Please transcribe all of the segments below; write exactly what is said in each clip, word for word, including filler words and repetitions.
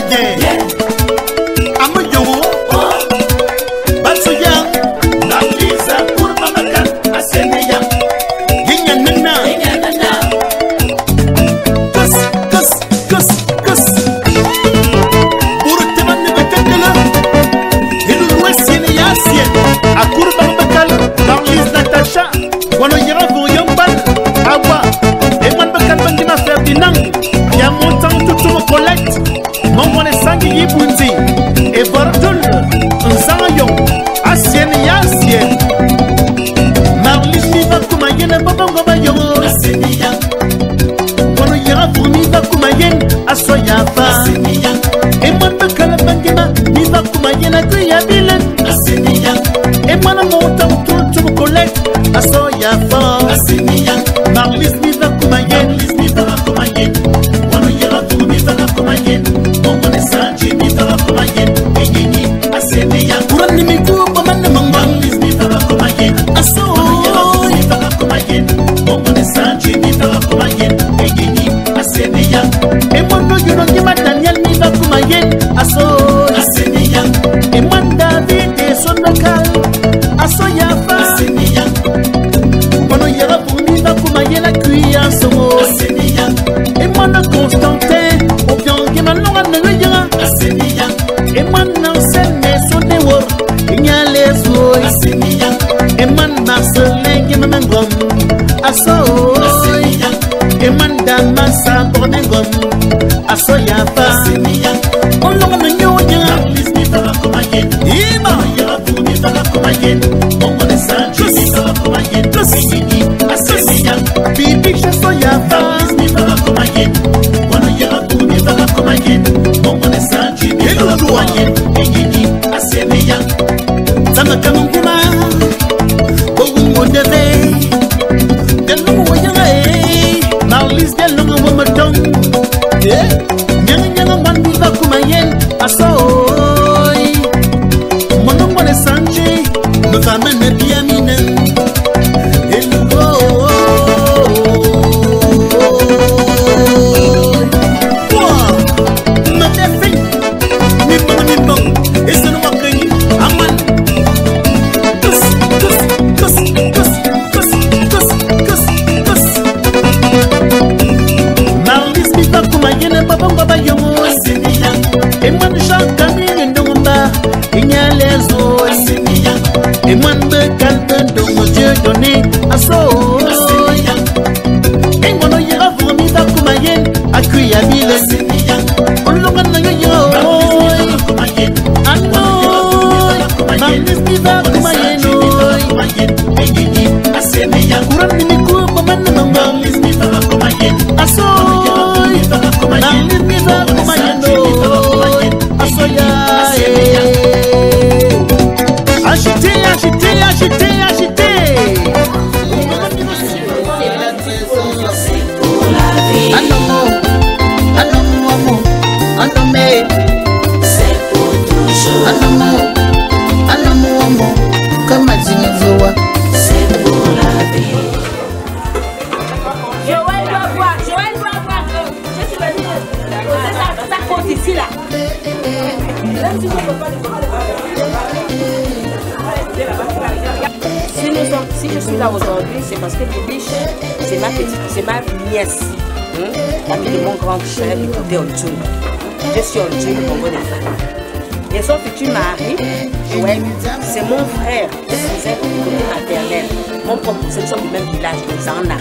Si je suis là aujourd'hui, c'est parce que Bibiche, c'est ma petite, c'est ma nièce, hein, l'amie de mon grand frère du côté Odjoun. Je suis Odjoun, le Congo des femmes. Et son futur mari, ouais, c'est mon frère, je suis du côté maternel. Mon propre, c'est du même village, de Zana.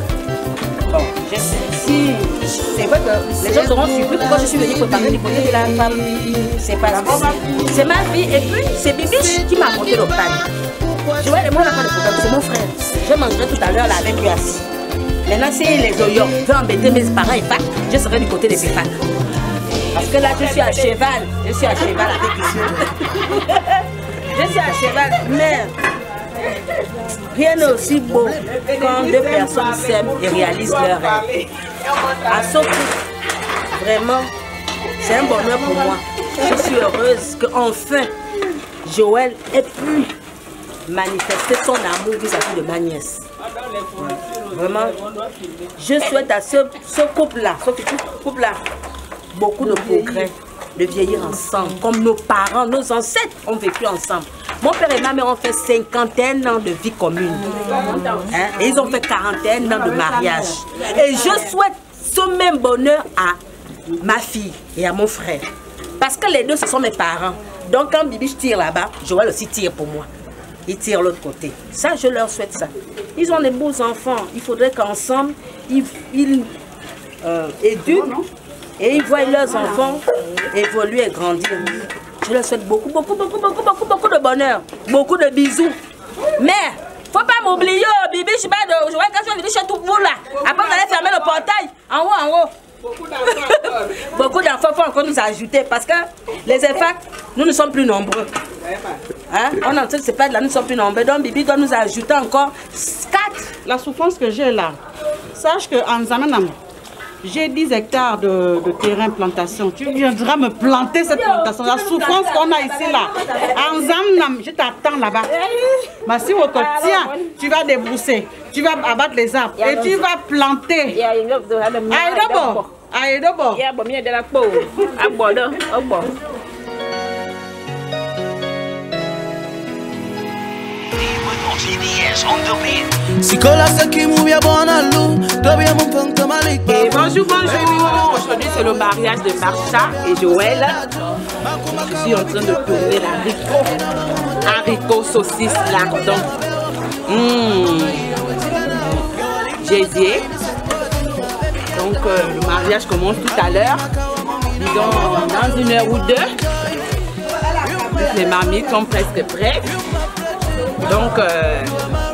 Bon, je sais, si, c'est vrai que les gens seront surpris pourquoi je suis venue préparer du côté de la femme. C'est parce que c'est ma vie et puis c'est Bibiche qui m'a apporté l'hôpital. Joël et moi, on n'a pas de problème, c'est mon frère. Je mangerai tout à l'heure là avec lui assis. Maintenant, si les oignons veulent embêter mes parents et pas, je serai du côté des Bifans. Parce que là, je suis à cheval. Je suis à cheval avec lui. Je suis à cheval, mais rien n'est aussi beau quand deux personnes s'aiment et réalisent leur rêve. À ce coup, vraiment, c'est un bonheur pour moi. Je suis heureuse qu'enfin, Joël ait pu manifester son amour vis-à-vis de ma nièce. Vraiment, je souhaite à ce, ce couple-là, ce couple-là, beaucoup de progrès. de vieillir ensemble, comme nos parents, nos ancêtres ont vécu ensemble. Mon père et ma mère ont fait cinquantaine ans de vie commune. Hein? Et ils ont fait quarantaine ans de mariage. Et je souhaite ce même bonheur à ma fille et à mon frère. Parce que les deux, ce sont mes parents. Donc quand Bibiche tire là-bas, Joël aussi tire pour moi. Il tire l'autre côté. Ça, je leur souhaite ça. Ils ont des beaux enfants. Il faudrait qu'ensemble, ils, ils euh, éduquent et ils voient leurs enfants évoluer et grandir. Je leur souhaite beaucoup, beaucoup, beaucoup, beaucoup, beaucoup, beaucoup de bonheur. Beaucoup de bisous. Mais, faut pas m'oublier, Bibi, je suis pas de Joël, quand je vais venir chez tout vous là. Après, vous allez fermer le portail. En haut, en haut. Beaucoup d'enfants. Beaucoup d'enfants faut encore nous ajouter parce que les E F A C, nous ne sommes plus nombreux. Hein? On entend c'est pas de là, nous ne sommes plus nombreux. Donc Bibi doit nous ajouter encore quatre. La souffrance que j'ai là, sache qu'en Zamanam, j'ai dix hectares de, de terrain plantation. Tu viendras me planter cette plantation. La souffrance qu'on a ici là. En Zamanam, je t'attends là-bas. Mais si on te tient, tu vas débrousser. Tu vas abattre les arbres et tu vas planter. Aïe d'abord. Aïe d'abord. Et bonjour, bonjour. Aujourd'hui c'est le mariage de Marcha et Joël. Je suis en train de tourner l'haricot. Haricot, saucisse, lardon. Mmh. J'ai dit. Donc euh, le mariage commence tout à l'heure. Disons dans une heure ou deux. Les mamies sont presque prêtes. Donc euh,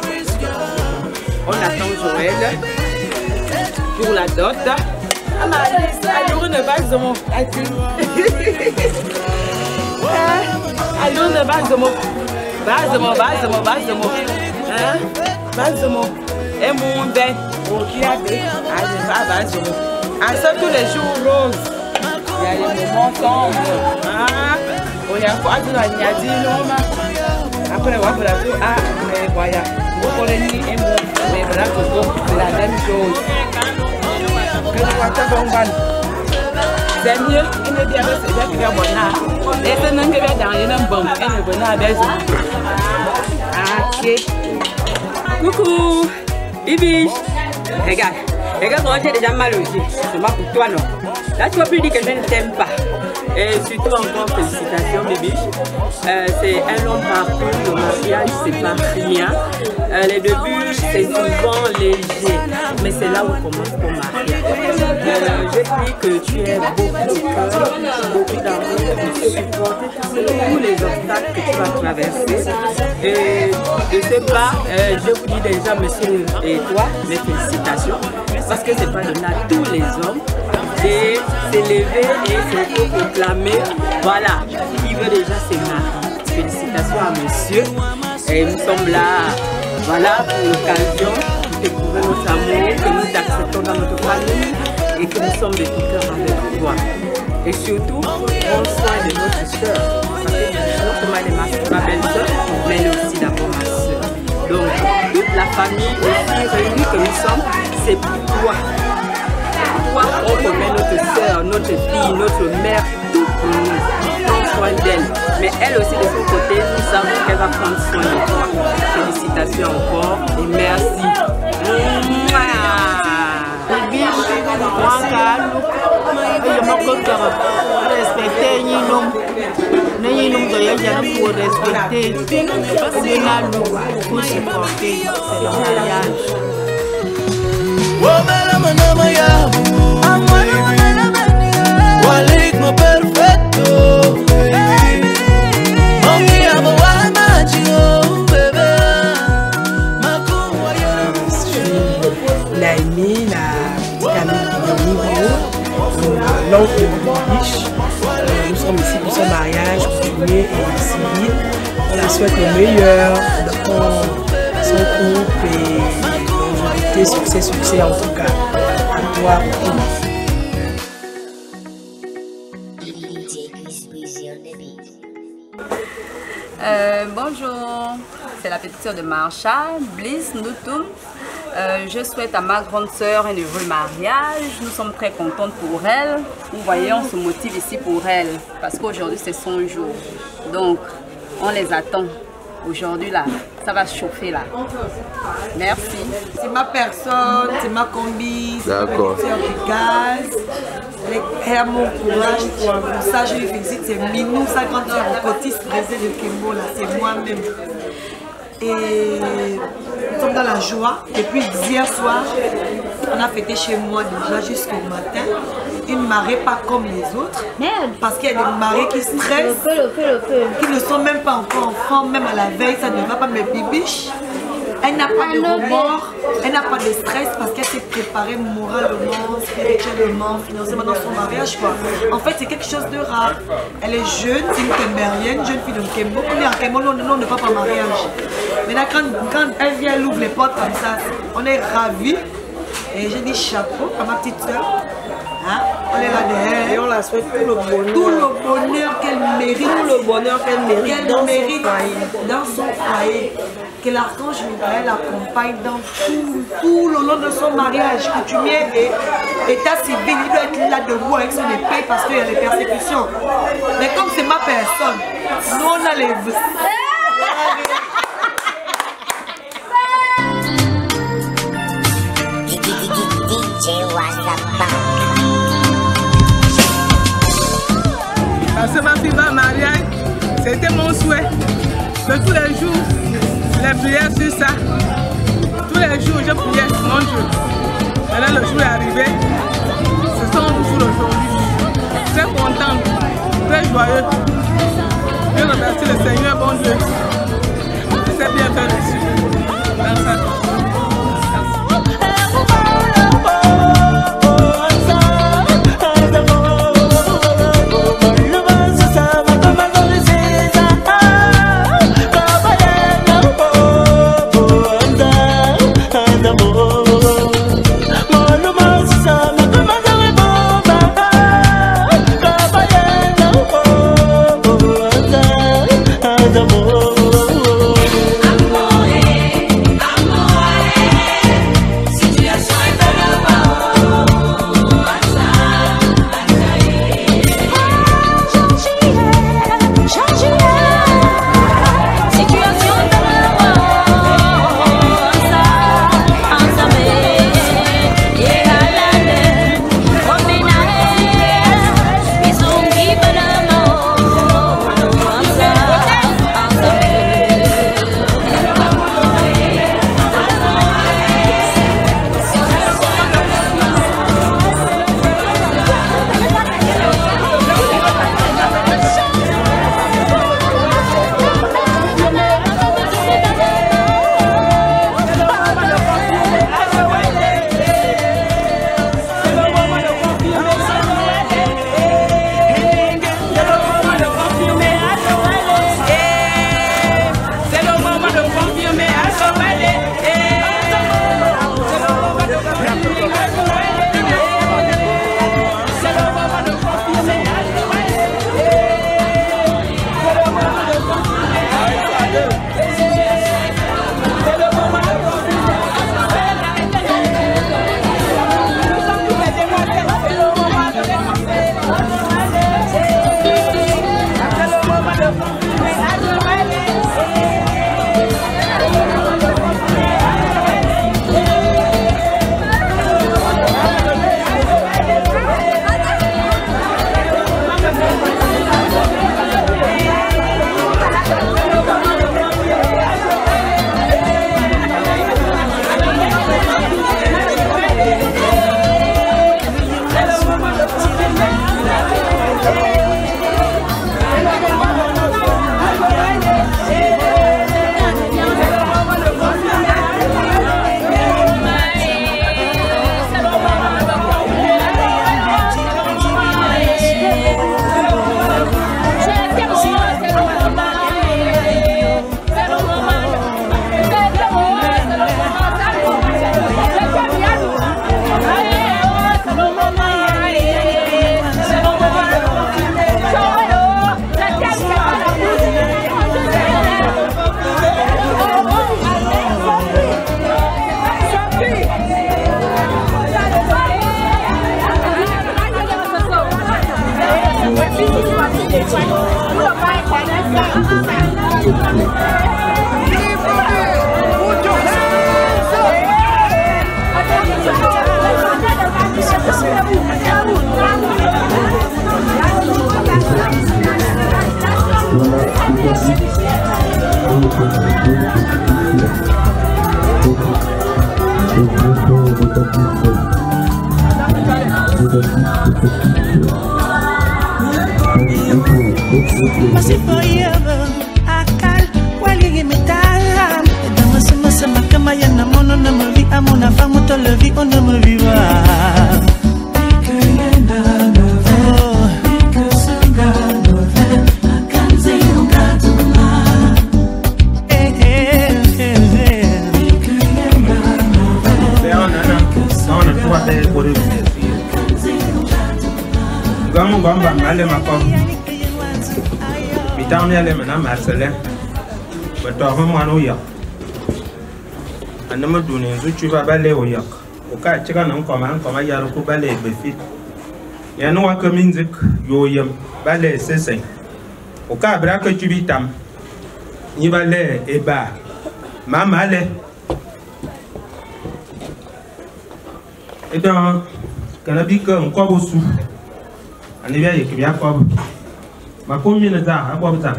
on attend Joël pour la dot. Alors une base de mots. Alors une base de mots. Base de mots, base de mots, base de mots. Hein? Base de mots. Et mon ben, qui a des base de mots. À ça tous les jours roses. Il y a des moments sombres. Hein? On y a quoi de la niadi l'homme. Après, on va faire tout. Ah, mais voilà. Vous prenez et mon, mais voilà, c'est la même chose. C'est mieux, il me dit que c'est bien bon. Et c'est non que bien dans une bombe, et le bonheur à Bézou. Ok. Coucou, Bibi. Regarde, regarde comment tu es déjà mal aussi. C'est moi pour toi, non? Là, tu vas plus dire que je ne t'aime pas. Et surtout encore félicitations, Bibi. Euh, c'est un long parcours, le mariage, c'est pas rien. Euh, les débuts, c'est souvent léger, mais c'est là où commence ton mariage. Euh, je dis que tu es beaucoup de cœur, beaucoup d'amour pour supporter tous les obstacles que tu vas traverser. Et de ce pas, euh, je vous dis déjà, monsieur et toi, mes félicitations, parce que c'est pas donné à tous les hommes de s'élever et se proclamer. Voilà, qui veut déjà se marier. Félicitations à monsieur. Et nous sommes là, voilà, pour l'occasion de découvrir notre amour, que nous t'acceptons dans notre famille et que nous sommes de tout cœur avec toi. Et surtout, prends soin de notre soeur. Parce que non seulement elle est ma belle-soeur, mais elle est aussi d'abord ma soeur. Donc, toute la famille aussi réunie que nous sommes, c'est pour toi. Toi, on remet notre soeur, notre fille, notre mère, tout pour nous. Prends soin d'elle. Mais elle aussi, de son côté, nous savons qu'elle va prendre soin de toi. Félicitations encore et merci. Bibi, moi, calme. Je me compte respecter Ninom. Ninom doit y aller pour respecter. C'est là pour supporter. C'est le mariage. Naïmi, la petite amie de Nibio, l'oncle de Bibiche. Nous sommes ici pour son mariage, coutumier et civil. On la souhaite le meilleur dans son couple et longévité, succès, succès en tout cas. À toi, beaucoup. Euh, bonjour, c'est la petite sœur de Marcha, Bliss Noutoum. Euh, je souhaite à ma grande sœur un heureux mariage. Nous sommes très contentes pour elle. Vous voyez, on se motive ici pour elle parce qu'aujourd'hui c'est son jour. Donc, on les attend. Aujourd'hui là, ça va chauffer là. Merci. C'est ma personne, c'est ma combi, c'est ma producteur du gaz. Elle a mon courage pour ça, je lui félicite. C'est Minou, sa grande sœur au Cotis, Brésil de Kimbo là, c'est moi-même. Et nous sommes dans la joie. Depuis hier soir, on a fêté chez moi déjà jusqu'au matin. Une marée pas comme les autres. Merde. Parce qu'il y a des marées qui stressent, le feu, le feu, le feu. Qui ne sont même pas encore enfants, même à la veille, ça ne va pas, mais bibiche. Elle n'a pas de remords, elle n'a pas de stress parce qu'elle s'est préparée moralement, spirituellement, financièrement dans son mariage. Quoi. En fait, c'est quelque chose de rare. Elle est jeune, c'est une Kembérienne, jeune fille de Kembo. On est en Kembo, nous, on ne va pas en mariage. Maintenant, quand, quand elle vient, elle ouvre les portes comme ça, on est ravis. Et j'ai dit chapeau à ma petite soeur. Hein? On est là derrière. Et on la souhaite tout le bonheur. Tout le bonheur qu'elle mérite. Tout le bonheur qu'elle mérite, qu'elle dans, mérite son foyer. dans son foyer. Que l'archange Michael l'accompagne dans tout, tout le long de son mariage coutumier et état civil. Il doit être là debout avec son épée parce qu'il y a des persécutions. Mais comme c'est ma personne, nous on a les... Parce que ma fille va mariage, c'était mon souhait que tous les jours, les prières sur ça, tous les jours je priais, mon Dieu. Maintenant le jour est arrivé, c'est son jour aujourd'hui. Très contente, très joyeux. Je remercie le Seigneur, bon Dieu. Je sais bien faire dessus. Dans ça. The Masih forever akal wali metal dama sama sama kama yana mono na mavi amona famu to levi on na mavi wa Gamu gamba male makom bitang ya le mana marsele beto ho manu ya anama duni zu chuba bale o yak o ka chika nan ko man ko ma yaro ko bale be fit ya no wa ko minzik yo yem bale sesen o ka bra ko chubi tam ni bale e ba mama le e don kana bi ko ko bosu ani bia yeke bia ko ma ko mi na za abo bta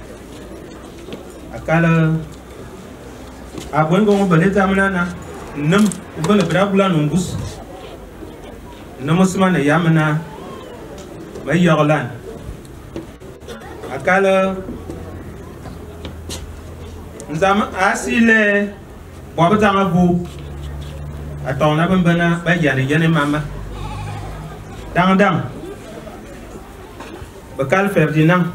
akala abon go bale zamana na nam bale bra bula nungus nam usman ya mana mai yaglan akala nzama asile bo bta ngabu atona bana ba yane yane mama dang dang Bakal Ferdinand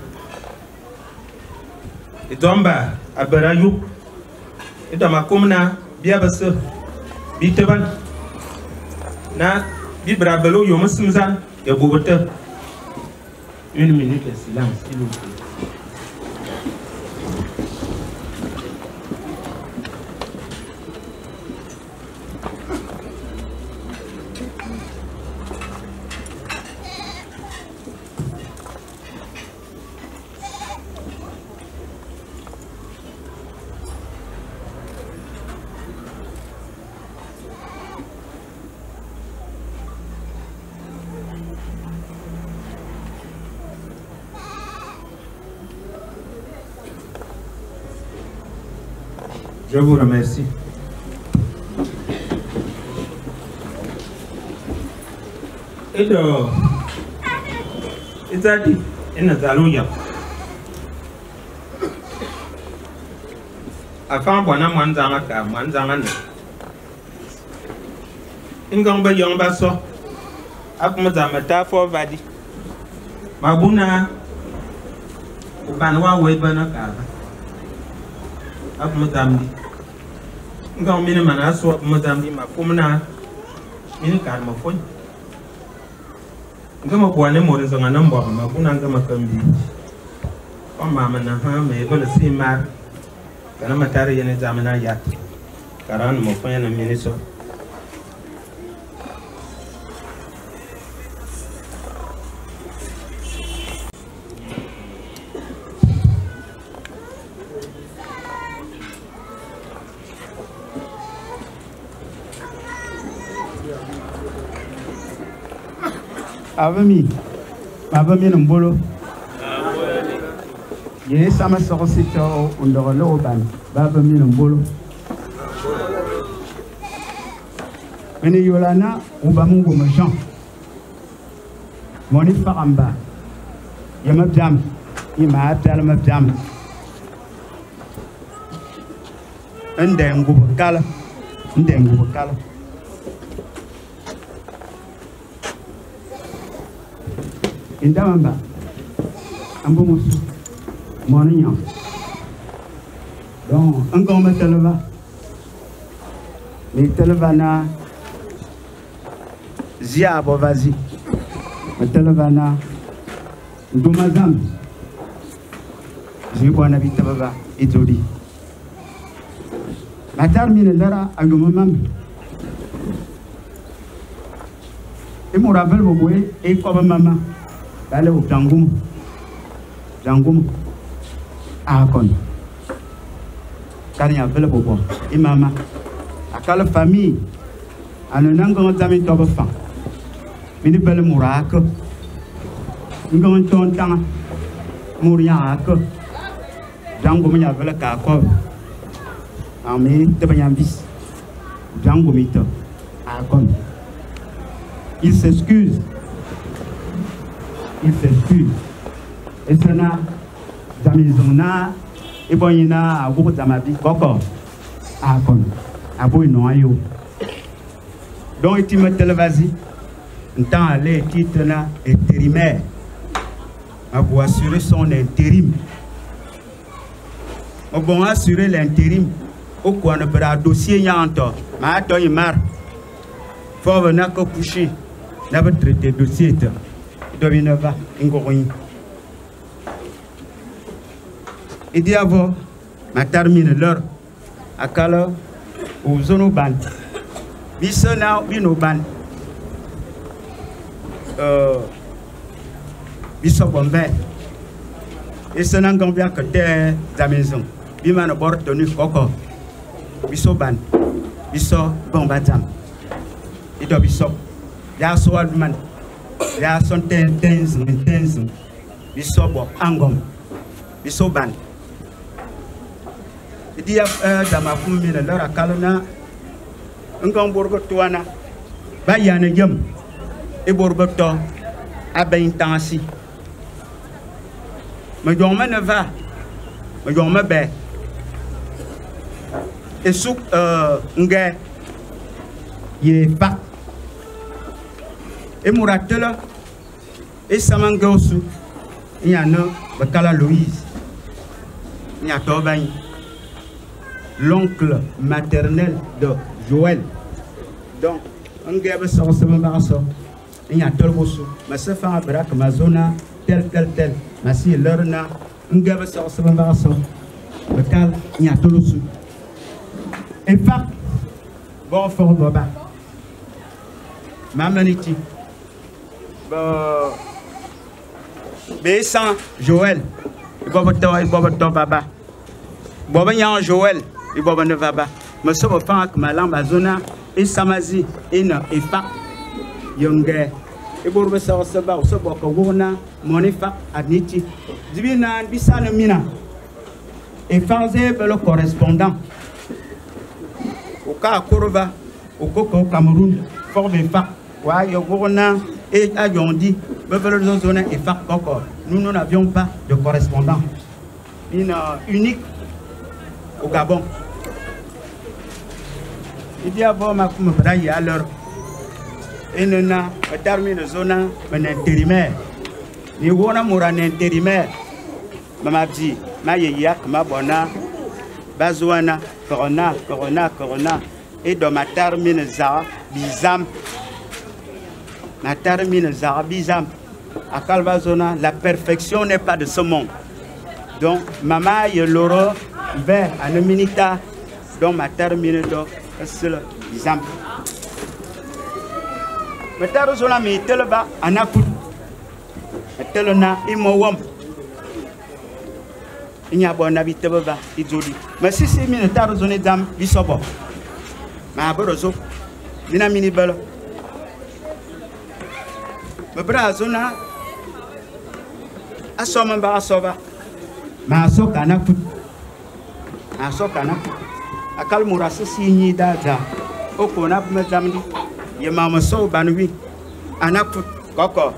Itomba Abarayu Itama Kumna Biabas Bitaban Na Bibrabelo Yomusimzan Yabubata. Une minute de silence, s'il vous plaît. Je vous remercie. Et de... Et ça dit, il nous allons y aller. Afin de voir mon zanga ka, mon zanga ne. Ingamba yamba so. Après ma ta fo vadi. Mabuna. Ubanwa webana ka. Après madame. Ngam mine mana so madam di ma kumna mine kar ma fon ngama ko ne mo rezo ngana mbo ma kuna ngama kambi o mama na ha me bala si mar kana matare yene zamana yat karan mo fon na mine so Avami, avami nombolo. Ye sama sorosito undoro loban, avami nombolo. Mene yolana ubamungu majan. Moni faramba. Yamabdam, ima abdal mabdam. Ende ngubakala, ende ngubakala. Indamamba ambo musu moninho donc encore me televa me televa na zia bo vazi me televa na ndumazam zibona bitaba itodi matar mine lara agumam e moravel bo boy e ko mama Bale au Tangum. Dangum Akon. Kanya vele bobo. Imama. Akala famille. Anu nangon zami toba fan. Mini bele murako. Ngon ton tanga. Muriako. Dangum ya vele kako. Ami tebanyam bis. Dangum ito. Akon. Il s'excuse. Il s'excuse. Et ça n'a jamais zona. Et bon, il y a un groupe d'amabi. Encore. Akon. Abo il non ayo. Donc il me telle vas-y. Un temps aller titre là intérimaire. Abo assurer son intérim. On bon assurer l'intérim. Au quoi ne peut pas dossier y a encore. Mais attends il marre. Faut venir que coucher. N'avait traité dossier. Dominova Ingoroni. Et dit avant, ma termine l'heure à Kala aux zones ban. Bissona, Binoban. Euh. Bissot Bombay. Et ce n'a qu'un que t'es ta maison. Biman bord tenu coco. Bissot ban. Bissot Bombadam. Et de Bissot. Y'a soit man. Y'a son ten tens, tens. Bissot bo angom. Bissot ban. Il dit à ma famille, leur à Kalona, un grand bourg toana, Bayan et Yum, et Bourgoto, à Baintansi. Mais yon me va, mais yon me bé. Et souk, euh, n'gay, yé pas. Et Mouratela, et Samangosu, il y en a, Bakala Louise, il y a Tobain. L'oncle maternel de Joël. Donc, on gagne ça, on se met à ça. Il y a tel bosso. Ma sœur fait un braque, ma zone, tel, tel, tel. Ma si l'heure n'a. On gagne ça, on se met à ça. Le cal, il y a tout le sou. Et pas. Bon, fort, baba. Ma maniti. Bon. Bessan, Joël. Il va voter, il va voter, baba. Bon, il y a un Joël. Il va ne va pas. Mais ce que fait que ma langue a zona et samazi et na et fa yonge et pour me savoir ça va ça va que wona mon fa adniti divina bisana mina et faisait le correspondant au cas Korova au Coco Cameroun fort de fa wa yona et a yondi bevel zona et fa encore nous nous n'avions pas de correspondant une unique au Gabon. Il dit avant ma femme braille à l'heure. Et nous n'avons pas terminé la zone intérimaire. Nous avons un intérimaire. Maman dit, ma yéyak, ma bona, bazoana, corona, corona, corona. Et dans ma termine zara, bizam. Ma termine zara, bizam. À Calvazona, la perfection n'est pas de ce monde. Donc, maman, il y a l'euro. Vers à une minute dans ma termine de seul exemple. Mais t'as raison là, mais tel bas en a coup. Tel na imowam. Il n'y a pas d'habitude bas, il dit. Mais si c'est mine t'as raison les dames, ils sont bons. Mais à bord il a mini belle. Mais bras zona à son membre à sauver. Mais à son qu'en a coup. A sokana akal murasa sinyi daja oko na me zamdi ye mama so banwi anaku koko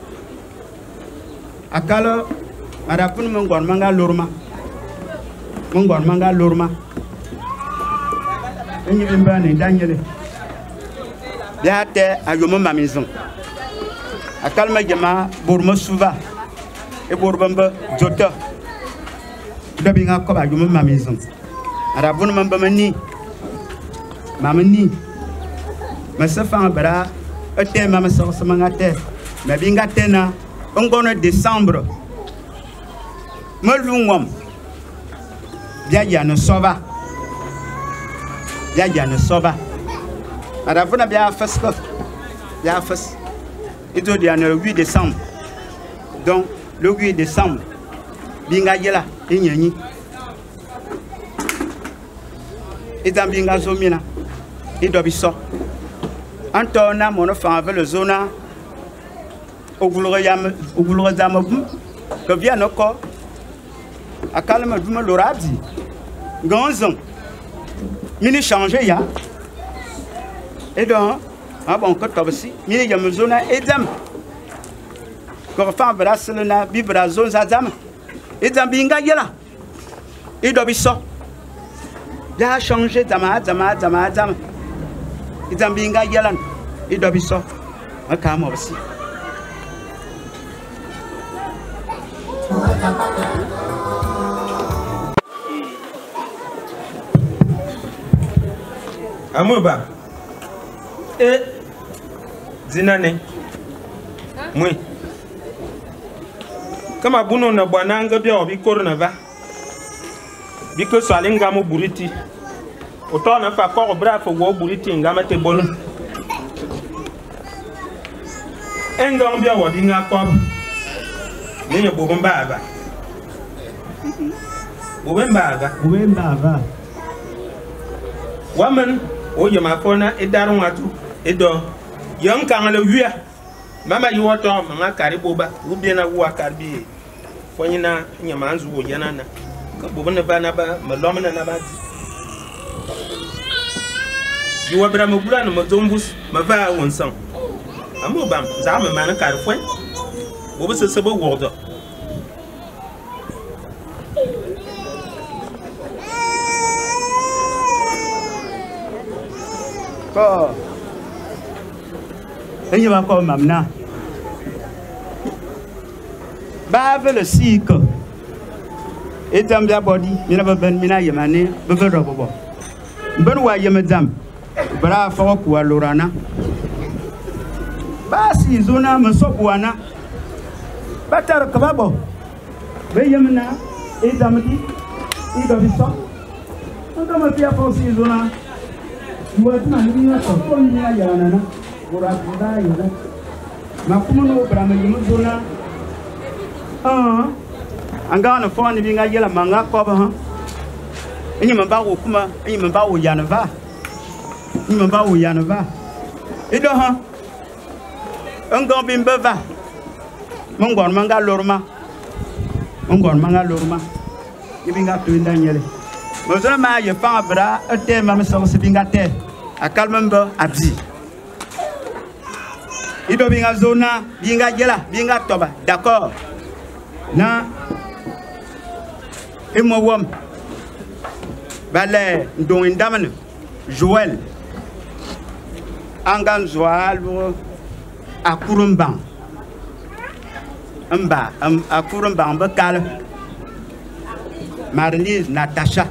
akalo marapun mongor manga lorma mongor manga lorma enyi bimba ni danyele biate ayomo mamizon akal ma jama bormo suva e borbamba jota dabinga ko ayomo mamizon Arabun Mambamani Mamani Massafan Bra, a thème à ma source mangate, ma bingatena, on gonne décembre. Molungom Yaya ne sova Yaya ne sova Arabuna bien fasco Bien fas et tout le huit décembre. Donc le huit décembre binga yela inyani idam binga zomina idobiso antona mono fa avec le zona ogulore yam ogulore zamabum que vient encore à calme du me l'oradi gonzon mini changer ya et donc ah bon que tu aussi mini yam zona edam que fa braselena bi brazon zadam edam binga yela idobiso ya changer dama dama dama dama edam binga yela idobiso akama aussi Amoba. Eh. Zinane. Mui. Kama buno na bwananga bia obi korona va. Biko swalinga mo buriti. Otona fa ko bra fo go buriti ngama te bolu. Enga bia wodi nga ko. Ni yo bobomba ba. Bobemba ba. Bobemba ba. Woman o yema fona edaru watu edo yon kan le wia mama yi woto mama karibo ba ubi na wa karbi fonyina nyama anzu wo yana na ka bobo na ba na ba malom na na ba yi wa bra mo bura no mo zombus ma va wonsan amo bam za ma man kar fon bobo se se bo wodo ko enyi ba ko mamna ba ve le sik etam bia body mina ba ben mina yemane be ve do bobo ben wa yemedam bra fa ko wa lorana ba si zona me so buana ba tar ka babo be yemna etam di i do biso on ma pia fa si zona Buat mana ni nak kau ni nak jalan na, borak borak ya. Makumu no berama jumu zona. Ah, angga na phone ni binga jela manga kau bah. Ini membawa kuma, ini membawa yanava, ini membawa yanava. Itu ha, angga bimba va. Menggon manga lorma, menggon manga lorma. Ini binga tu indah nyele. Mozona ma ye fa bra ete ma me so se binga te akalmemba abdi ido binga zona binga jela binga toba d'accord na e mo wom bale ndon indamane Joël angan Joël akurumba amba akurumba ba kala Marlise Natacha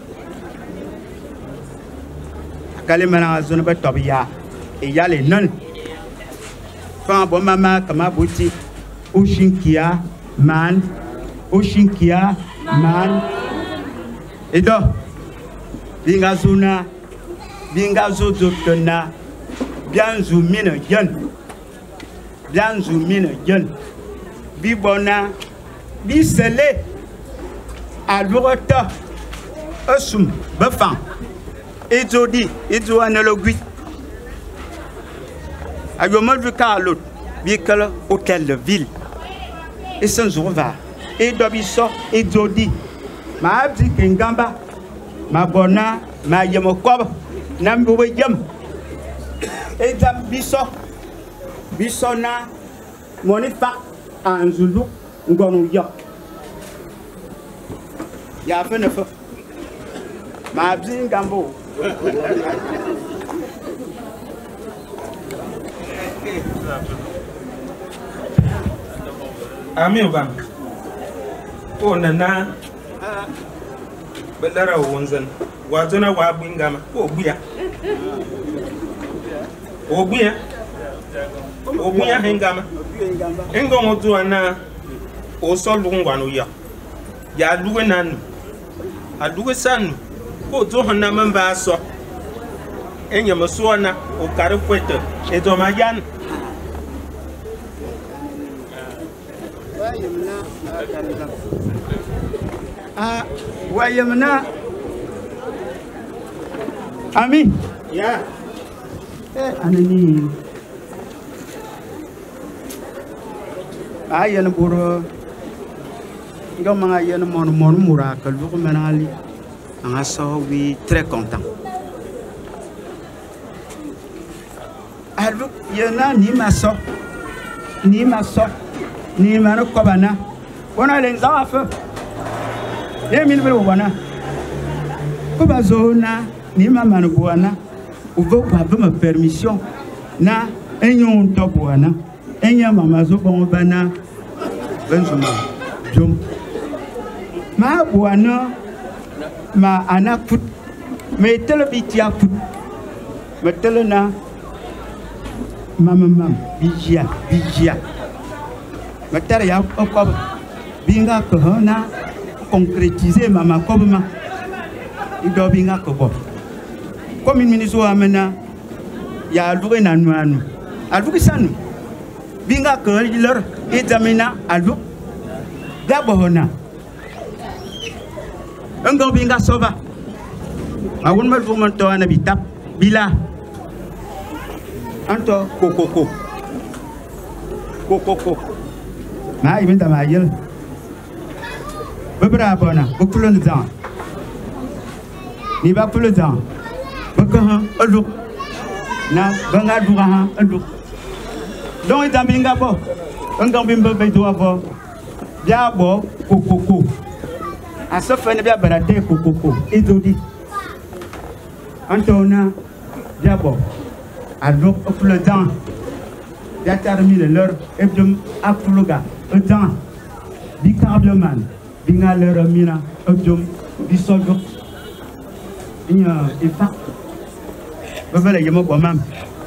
Kali mana zone ba tobia e yale non fa bo mama kama buti ushinkia man ushinkia man edo binga zuna binga zozo tona bianzu mina yen bianzu mina yen bibona bisele alurota asum bafan Ezodi, Ezo analogue. A yo mal vu Carlo, Bicala, hôtel de ville. Et sans va. Et Dobiso, Ezodi. Ma abdi Kingamba, ma bona, ma yamokob, Nambo yam. Et Dam Biso, Bisona, Monifa, en Zulu, Ngonu Yok. Ya fait ne fait. Ma abdi Gambo. Ami bang. Oh nana. Belara wonzan. Wazona wa bingama. Oh buya. Oh buya. Oh buya hengama. Engo motu ana. O solu ngwanu ya. Ya luwe nanu. Aduwe sanu. Ko to honna mamba so enya masuana o kare kwete e do mayan Ah, wayemna. Ami. Ya. Eh, anani. Ah, yana buru. Gam nga yana mon mon mura que lu menali. Anga so oui très content. Alors, yana ni maso. Ni maso. Ni mano kobana. On a les enfants. Et min velo wana. Kuba zona ni mama no buana. Uvo pa ma permission na enyon to buana. Enya mama zo bon bana. Benzuma. Jom. Ma buana ma ana put. Me telebitia put. Me telena mama mam bijia bijia. Me tere ya okob. Binga ko na concrétiser mama kobma ido binga ko bo comme une ministre amena ya alvure na nuanu alvure sanu binga ko lor examina alvu dabona ngo binga soba awon mal fu man to ana bitap bila anto kokoko kokoko ma ibenta ma yel Bebra bona, beaucoup le temps. Ni ba plus le temps. Beaucoup han, alou. Na banga douga han, alou. Donc dans binga bo, ngam bimba be do avo. Bia bo kokoko. Asa fa ne bia barade kokoko. Ezodi. Antona bia bo. Alou beaucoup le temps. Bia termine l'heure et dum afluga. Le temps. Bicarbioman. Binga le ramina objum disolvo inya ifa bavela yemo kwa mam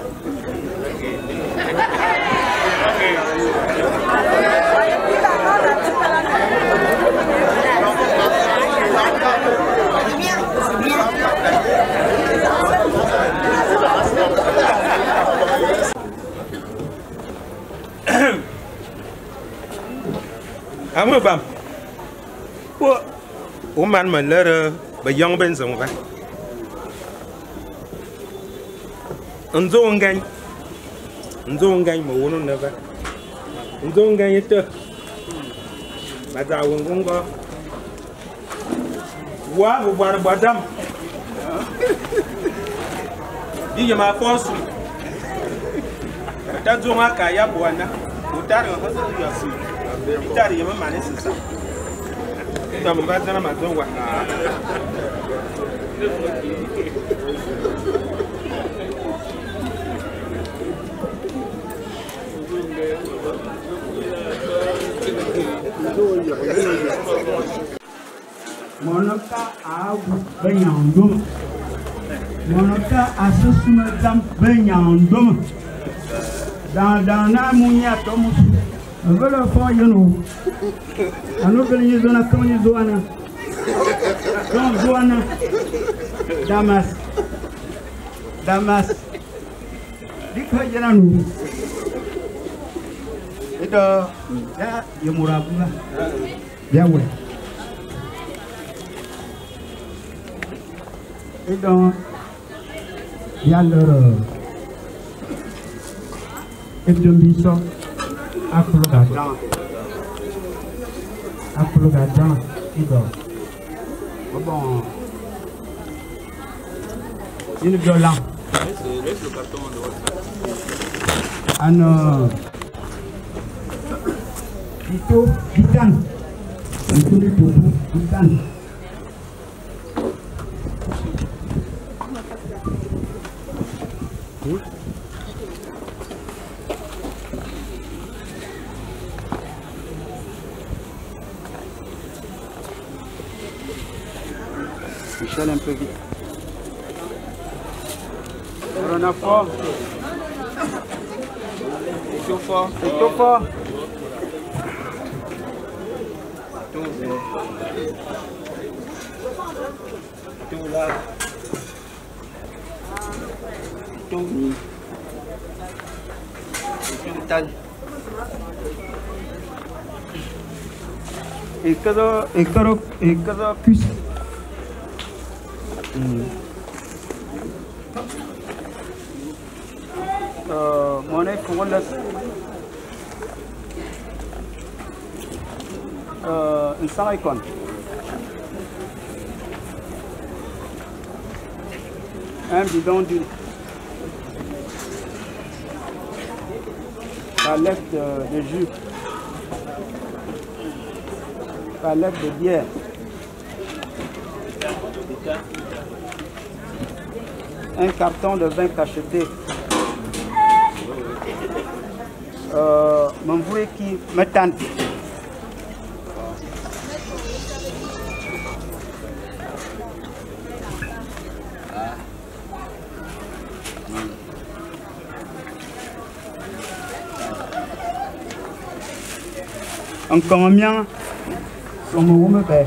Amo bam. Ô man mà lỡ bà dông bên rộng vậy. Anh dô anh ganh. Anh dô anh ganh mà uống nó nè vậy. Anh dô anh ganh hết chưa. Bà giàu cũng cũng có. Quá một bà bà đâm. Đi giờ mà có sụn. Ta dô ngá cả ya bùa nè. Ủa ta rồi hết sức là sụn. Đi ta thì mà mà nè sụn. Kita membaca nama tu wah. Monota awu benyandum. Monota asusuma dam benyandum. Dan dan na munya tomusu. Velo fo yono. Ano kali zona kama zona. Don zona. Damas. Damas. Dikha jana nu. Itu ya ya murabu lah. Ya we. Itu ya loro. Itu bisa aku gadang. Aku gadang itu. Bon. Ini violent. Laisse le carton en dehors. Ano itu ikan. Itu itu ikan. Michel un peu vite. On a fort. C'est tout fort. C'est tout fort. Tout Tout là. Tout mis. Tout tal. et que et que et que puisse. Euh, monnaie pour le euh, une saricone. Un bidon d'huile. Palette de, de jus. Palette de bière. Un carton de vin cacheté. Euh, mon voulait qui me tente. Encore bien, sur mon room père.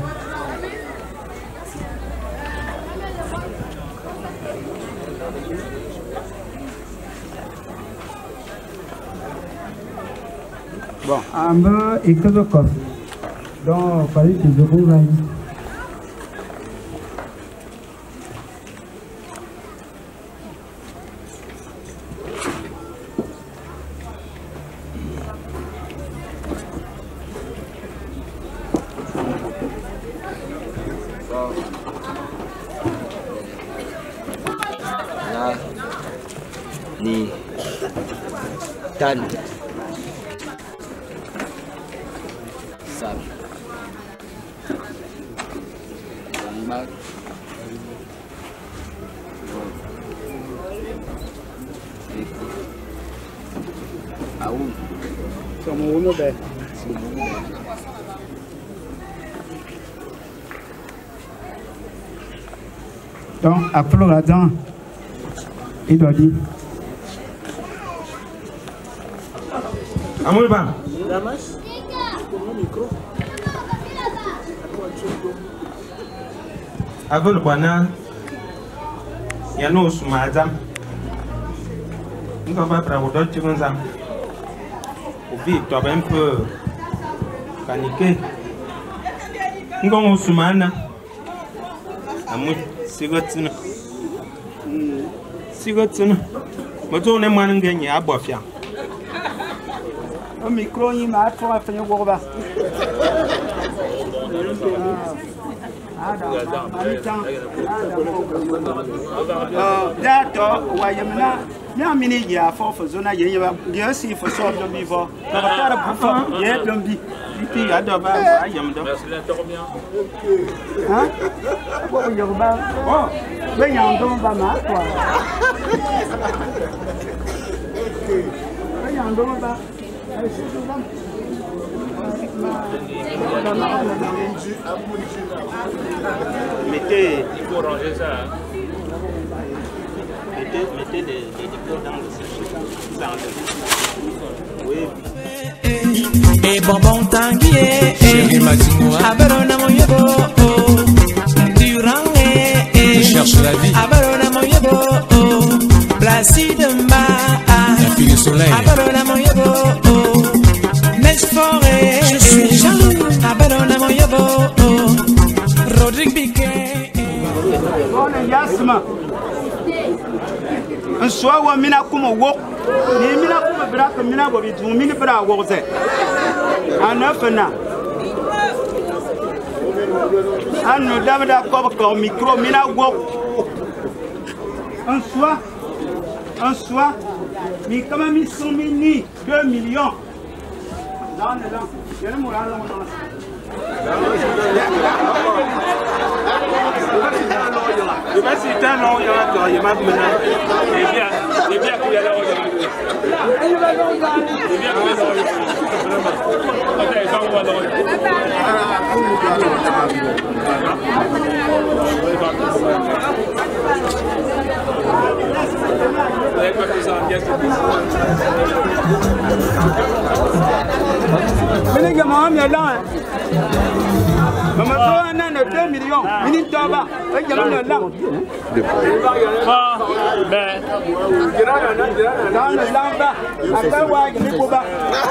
Bon, un peu et que de coffre. Donc, il fallait que je vous aille. Ni tan sam mak au sur mon room père. Donc, après là-dedans, il doit dire. Amour ba. Avec le bonheur, il y a nos sous-madame. Nous avons pris d'autres choses. Au pire, tu as un peu paniqué. Nous avons sous-madame. Amour, c'est quoi ça? C'est quoi ça? Je tourne moi un gagné à boire. Le micro, il m'a fait un peu de gourba. D'accord, Wayamana, il y a un mini qui a fort for zona, il y a aussi for sort de vivre. Il y a un bi. Il y a deux bas, il y a un dos. Hein? Oh, il y a un bas. Oh, il y a un dos, bah, ma quoi. Il y a un dos, bah. Mettez, il faut ranger ça. Hein. Mettez, mettez des, des dépôts dans le séché. Oui. Et bonbon tanguier. Chérie Matingoa. Abarona moyebo. Durand. Tu cherches la vie. Abarona moyebo. Placide mba. La fille du soleil. Abarona moyebo. Next forêt. Je suis jaloux. Abarona moyebo. Rodrigue Piquet. Bon, Yasma. Un soir, on mina kuma wok. Ni mina kuma brak mina bobi tu mini bra wokze. Anafena. Anu damda ko ko micro mina wok. Un soir, un soir, mi kama mi cent mille deux millions. Dans le temps, je ne mourrai pas. Je vais citer un nom, il y a encore, il y a maintenant. Et bien, et bien qu'il y a la regarde. Et bien qu'il y a la regarde. Attends, ça on va la regarder. Minute maman est là. Maman toi on a deux millions. Minute toi bas. Elle est là. Ah, ben. Dans le lamba. Après ouais, il est bas.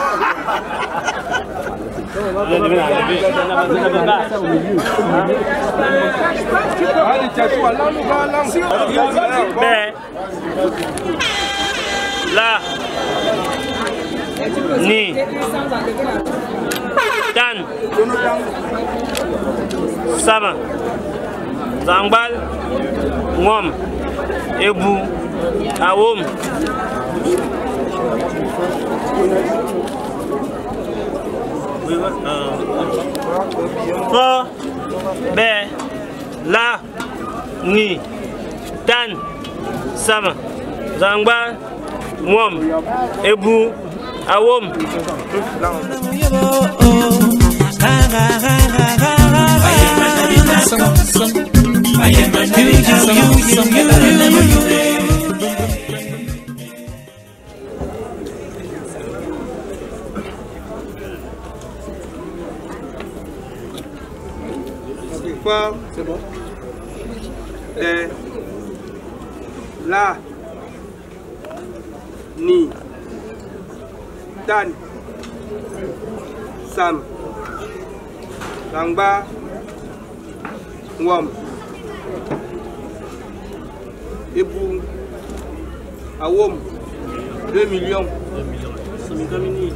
Ben. Là. Ni. Dan. Sama. Zangbal. Ngom. Ebu. Awom. Fo. Be. La. Ni. Dan. Sama. Zangbal. Ngom. Ebu. Awom. C'est bon. Les. La. Ni. Dan. Sam. Langba. Ngom. Ebu. Awom. deux millions. deux millions.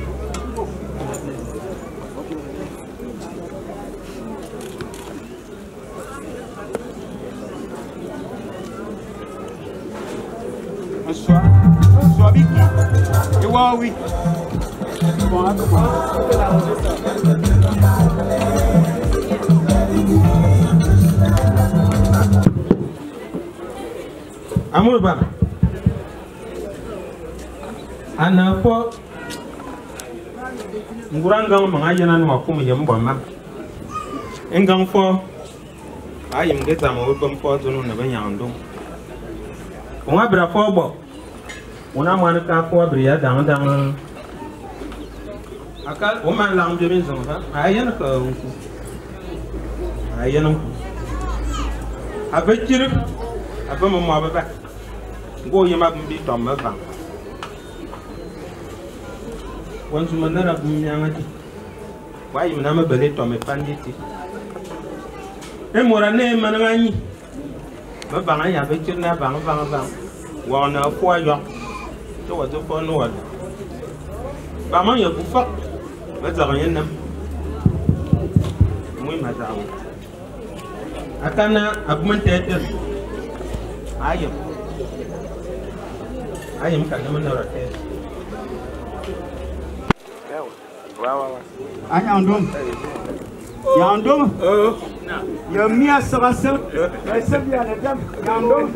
Bonsoir. Bonsoir, Vicky. Et oui. Bon, à comment? Amour ba. Ana po nguranga manga yana no ko yam bo ma. Engang fo ayim geta mo bam po to no na banya ndo. Onga bra fo bo. Ona man ka fo bria dang dang. Akal o man lang je min zong fa. Ayan ka unku. Ayan unku. Abekir abama mo ababa. Go yema bi tom ma fa. Wansu manara bunyanga ti. Wai mna ma bele tom e panditi. E mora ne manangi. Ba banga ya bekir na banga banga banga. Wa na fo yo. To wa to fo no wa. Ba man ya ku fa. Ba za ran yanam. Muy matawo. Akana argumentator. Ayam. Ayam kan nama narate. Wow wow. Anya ndom. Ya ndom. Euh. Ya mia sera ça. Ya sabia na dam. Ya ndom.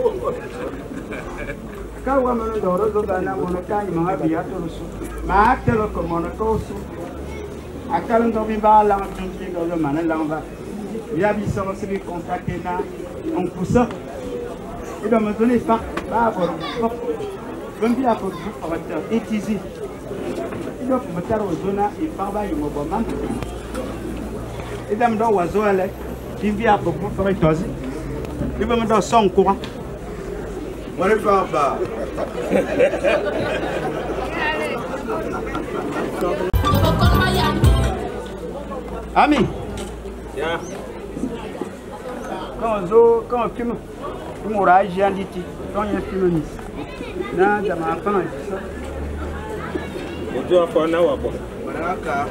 Ka wa mano doro do dana mono kai ma biya to su. Ma telo ko mono ko su. Akal ndo bi ba la tunti do mana lamba. Ya bi sera se bi contacter na on poussa. Il va me donner ça. Bah, bon. Je vais bien pour vous utiliser. Il doit me faire aux zones et par là, il me va même. Il va me donner aux zones. Il vient pour vous faire tosi. Il va me donner son courant. Moi, le papa. Ami. Quand on quand on fume. Moura j'ai dit quand il y a film ici. Na da ma fa ça. O do fa na wa bo. Baraka.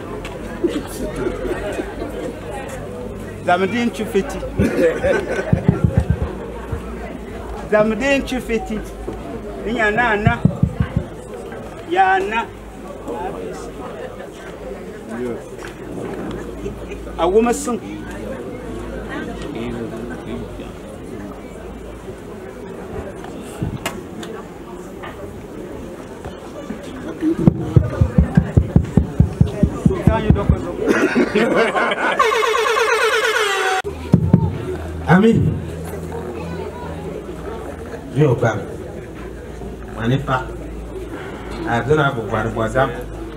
Zamedin tu feti. Zamedin tu feti. Inya na na. Ya na. Yo. A woman sing. Ami, je vais au bar. On n'est pas. À deux ans, vous voir le boisam.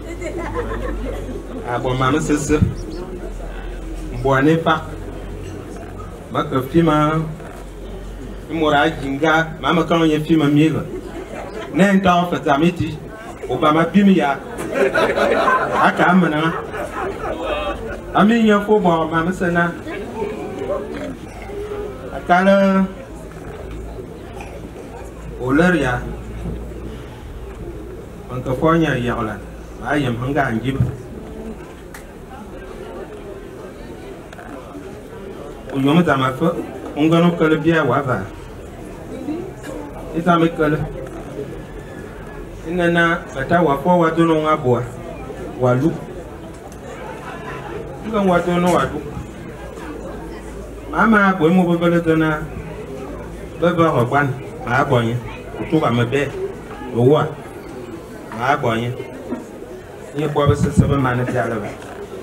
À bon, maman, c'est ça. On n'est pas. Ma copine, Mora Jinga, Maman, quand il y a un film mieux. N'importe quoi, fait ça, midi. Obama Bimia. À Kamana. Ami, il y a un faux bon, Maman, c'est là. À Kala. Oleria. On peut faire un yard. I am hunger and give. On y a ma foot. On va nous coller bien à Wava. Et ça me colle. Il n'y a pas de fois où on donne à boire. Walou. Il va voir ton Walou. Maman, pour moi, vous le donner. Baba Roban, ma bonne. Tout à me bête. Le roi. Ma bonne. Il y a pas ce que man est à la bas.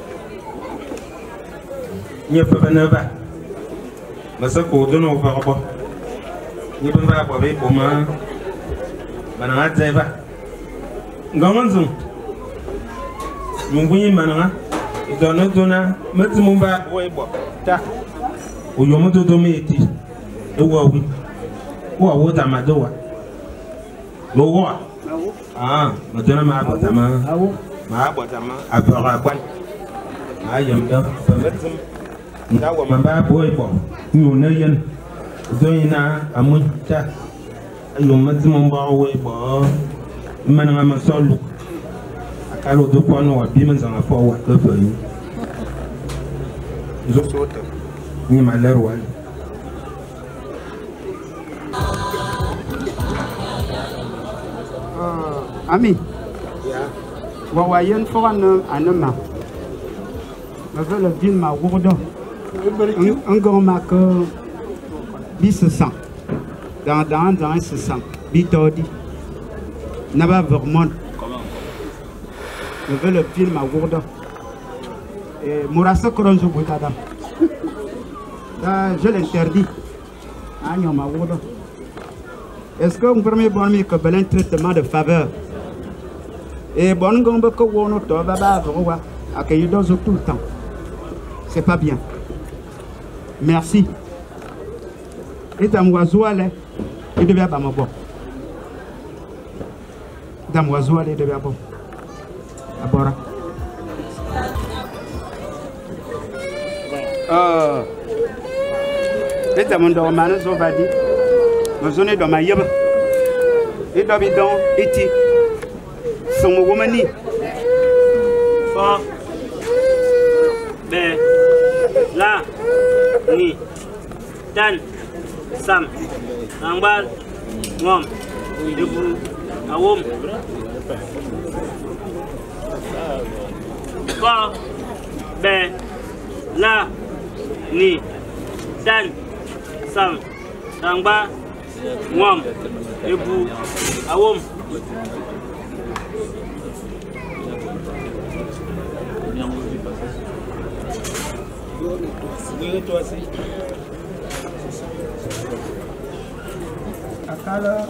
Il n'y a pas de neuf. Mais ce qu'on donne au parapluie. Il n'y a pas de problème pour moi. Manana Zeva. Gamanzum. Munguyi Manana. Il donne donna. Metzumba, Webo. Ta. Ou Yomoto Dometi. Et Wawi. Ou à Wotamadoa. Le roi. Ah, maintenant ma botama. Ma botama. À Paraguay. I am done. Now, my bad boy, you know, you don't know, I'm with that. You met them on bar away, but man, I'm a soul. I can't do one or demons on a forward for you. Just sort of near my little one. Ami, Wawayan for an anima. Je veux le dire ma gourde. Un grand marqueur. Bis se sent. Dans dans dans se sent. Bitodi. Naba Vermont. Je veux le dire ma gourde. Et Mourassa Koronjo Boutadam. Je l'interdis. Agnon ma gourde. Est-ce que vous pouvez me dire que un traitement de faveur? Et bon, on va qu'on to baba vroa accueillir dans tout le temps. C'est pas bien. Merci. Et dans oiseau allait, il devait pas me voir. Dans oiseau allait, il devait pas. Abora. Euh. Et dans mon domaine, je vais dire, ma zone dans ma yaba. Et dans bidon, iti. Son womani. Fort. Ben. La. Ni. Dan. Sam. Angbal. Ngom. Debu. Awom. Fort. Ben. La. Ni. Dan. Sam. Angbal. Ngom. Debu. Awom. Oui, toi aussi. Akala,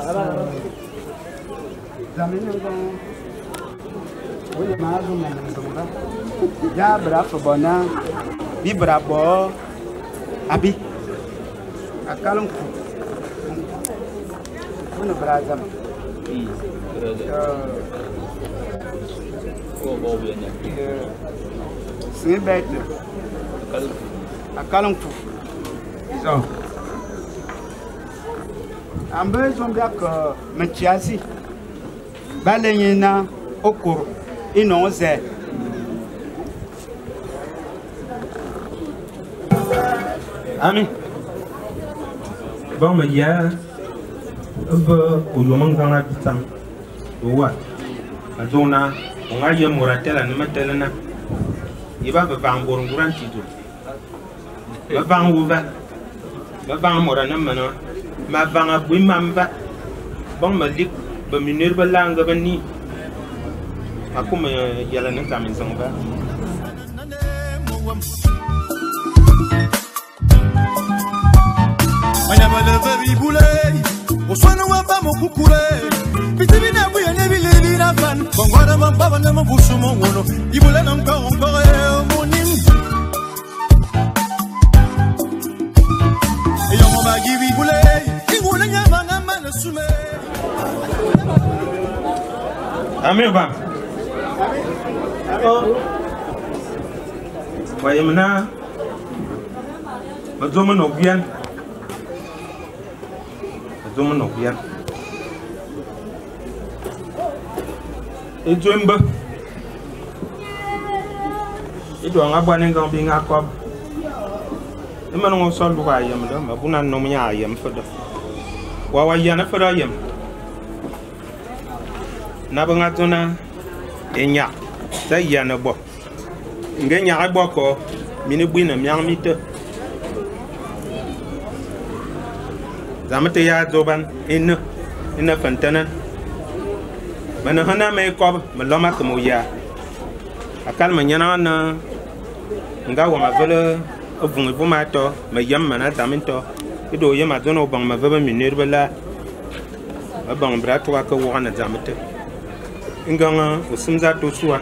zamene ngon. Oui, ma zo na ngonga. Ya bravo bona. Bi bravo. Abi. Akala nko. Bona braza. Hmm. Ko bo bien. C'est bête. À Kalangfou. Ils ont. En besoin de que Mathiasi, Balayena, Okoro, Inonze. Ami. Bon, mais il y a un peu au moment dans l'habitant. Ouais. On a un peu de moratel à nous mettre là. Il va faire un bon grand titre. Ma vang ouvert. Ma vang morana mana. Ma vang a bui mamba. Bon ma lik. Ba minir ba langa ba ni. Aku me yala na tamin sang ba. Manya ba le baby boulay. O sono wa ba mo kukure. Pitivina buya ne bilevi na fan. Bongora bamba na mabusu mongono. Ibula na mpa encore monim. Eyo mo bagi bibule. Ingona nyama ngama na sume. Amir ba. Oh. Wayemna. Mazomo no bien. Mazomo no bien. Et Jumbo. Et doit avoir un grand bien à quoi. Et maintenant on sort le royaume là, mais vous n'en nommez rien pour de. Wawayana for a yam. Nabangatona, Enya, Sayana bo. Ngenya boko, Minibwin and young meter. Zamatea Zoban in in a fountain. Manahana may cob, Maloma Kamuya. A calmaniana Ngawa Villa of Vumato, my young man at Daminto. It do yam, I don't know about my very minerva. A bong bratwaka one at Zamate. Inganga was Simza to Sua.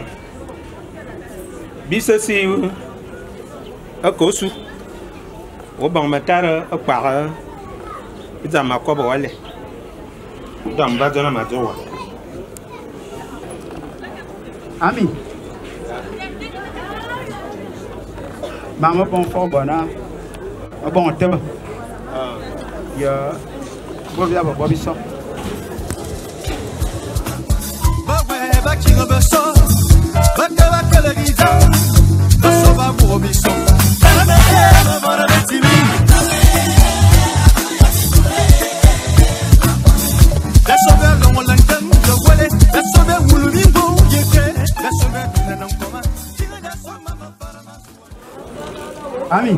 Bisa see a cosu. Obang Matara, a para. It's a Macoba Wale. Dam Bazana Mazoa. Ami. Mama bon for bona. A bon table. Ya. Bobby aba Bobby so. Bawe bakinga beso. Bakaba kala giza. Baso ba Bobby so. Kana na mara timi. Let's over the one like them, the wallet. Let's over Wulumbo, yeke. Let's over the Nankoma. Ami.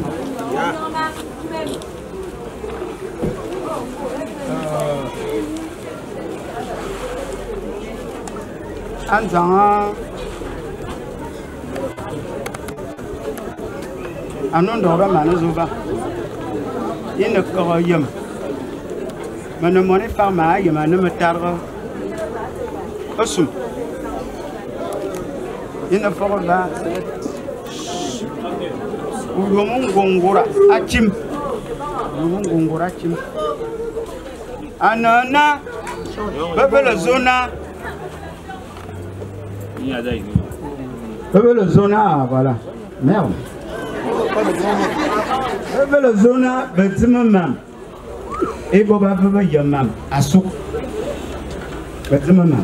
Anzanga. Anon dora manazuba. In the Koyam. Manamone Farma, Yamanamatara. Osum. In the Forba. Ulumung Gongora, Achim. Ulumung Gongora, Achim. Anana. Bebele Zona. Bebele Zona, voilà. Merde. Bebele Zona, Betimam. Et Boba Baba Yamam, Asuk. Betimam.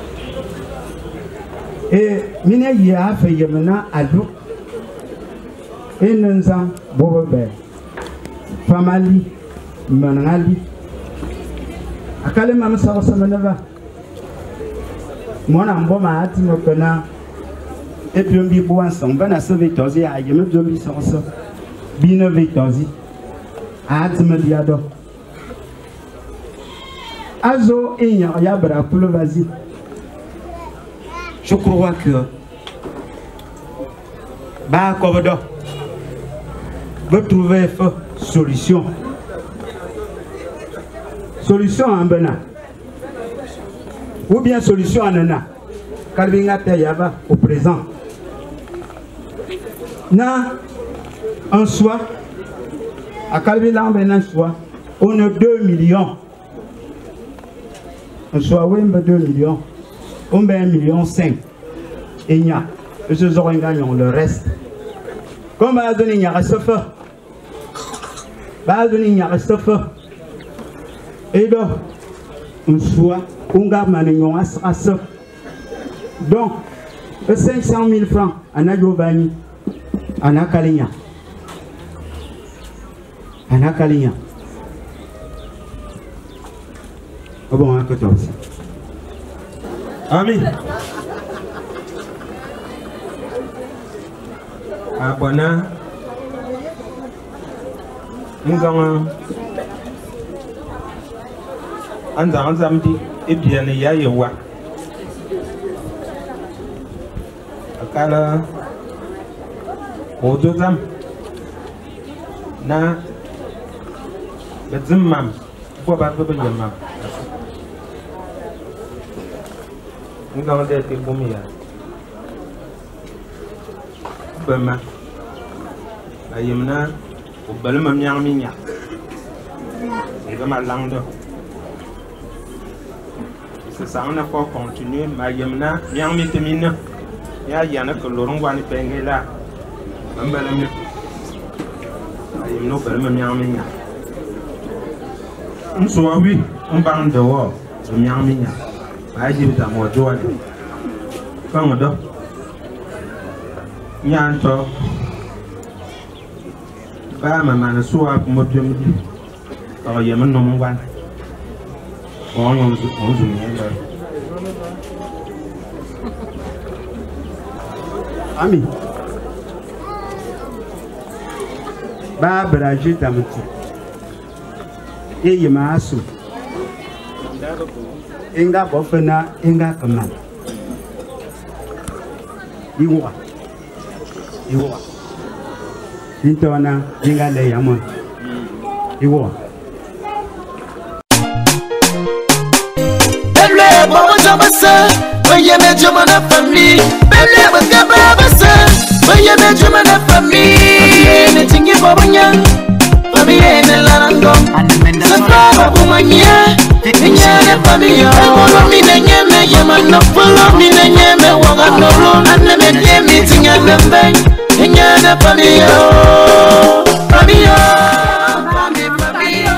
Et Mina Yaf et Yamana Aduk. Et Nanzan Boba Famali Manali. Akale Mam Sarasamanava. Mon amboma ati mokana. Et puis on dit bon sang, ben à sauver tosi à yeme zombie sans ça. Bine vitosi. Ati me diado. Azo et yabra pour le vas-y. Je crois que Ba Kovodo veut trouver une solution. Solution en Bena. Ou bien solution en Nana. Kalvinga Tayava au présent. Na en soi, à Kalvinga en soi, on a deux millions. En soi, oui, on a deux millions. On a un million cinq. Et il y a, et ce soir, on gagne le reste. Comme on a donné, il y a reste feu. Il y a reste feu. Et donc, en soi, on garde maintenant à ça. Donc, cinq cent mille francs, on a Giovanni, on a Kaligna. On a Kaligna. Ah bon, un côté aussi. Ami. Abona. Nous avons un samedi et bien il y a Yowa. Akala Odozam na Bezimam, Boba Babamam. Ngam de te bomia. Bama. Ayemna o balma miang minya. Ngam langdo. C'est ça, on a pas continué. Ayemna miang mitemina. Ya yana que Laurent Wani Pengela. Ambalami. Ayemno balma miang minya. On soit oui, on parle dehors. Miang minya. Aji ta mo joane. Kan do. Nyan to. Ba mama na suwa mo tum. Ko ye man no mo wan. Ko yo su ko su ni la. Ami. Ba braji tamuti. E ye masu. Inga bofena inga kaman. Iwa. Iwa. Intona inga le yamon. Iwa. Belle bobo jabasa, voyez mes dieux mon famille. Belle bobo jabasa, voyez mes dieux mon famille. Ne tingi bobo nyang, famille ne larangom. Sapa bobo manya. Inyane famille, follow me na nyeme, yamana follow me na nyeme, waga nolo, ane me nyeme tinga nembe. Inyane famille, famille, famille, famille,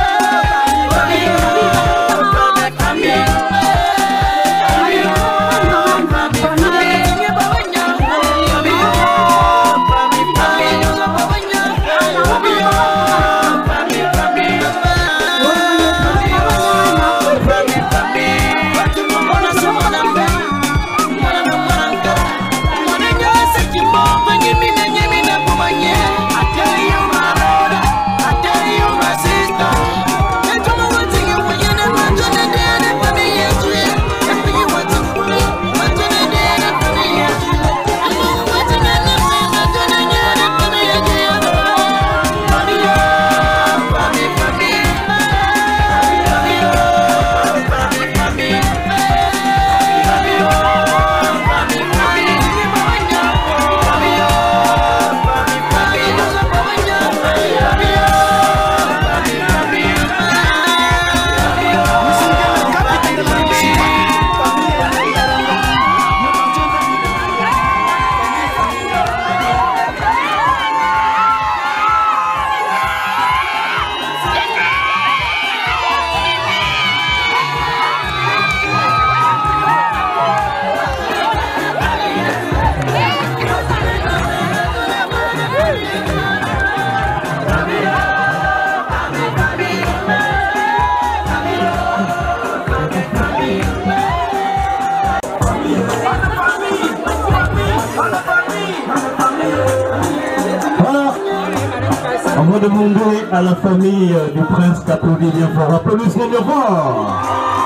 On va demander à la famille du prince d'applaudir bien fort. Applaudissez bien fort.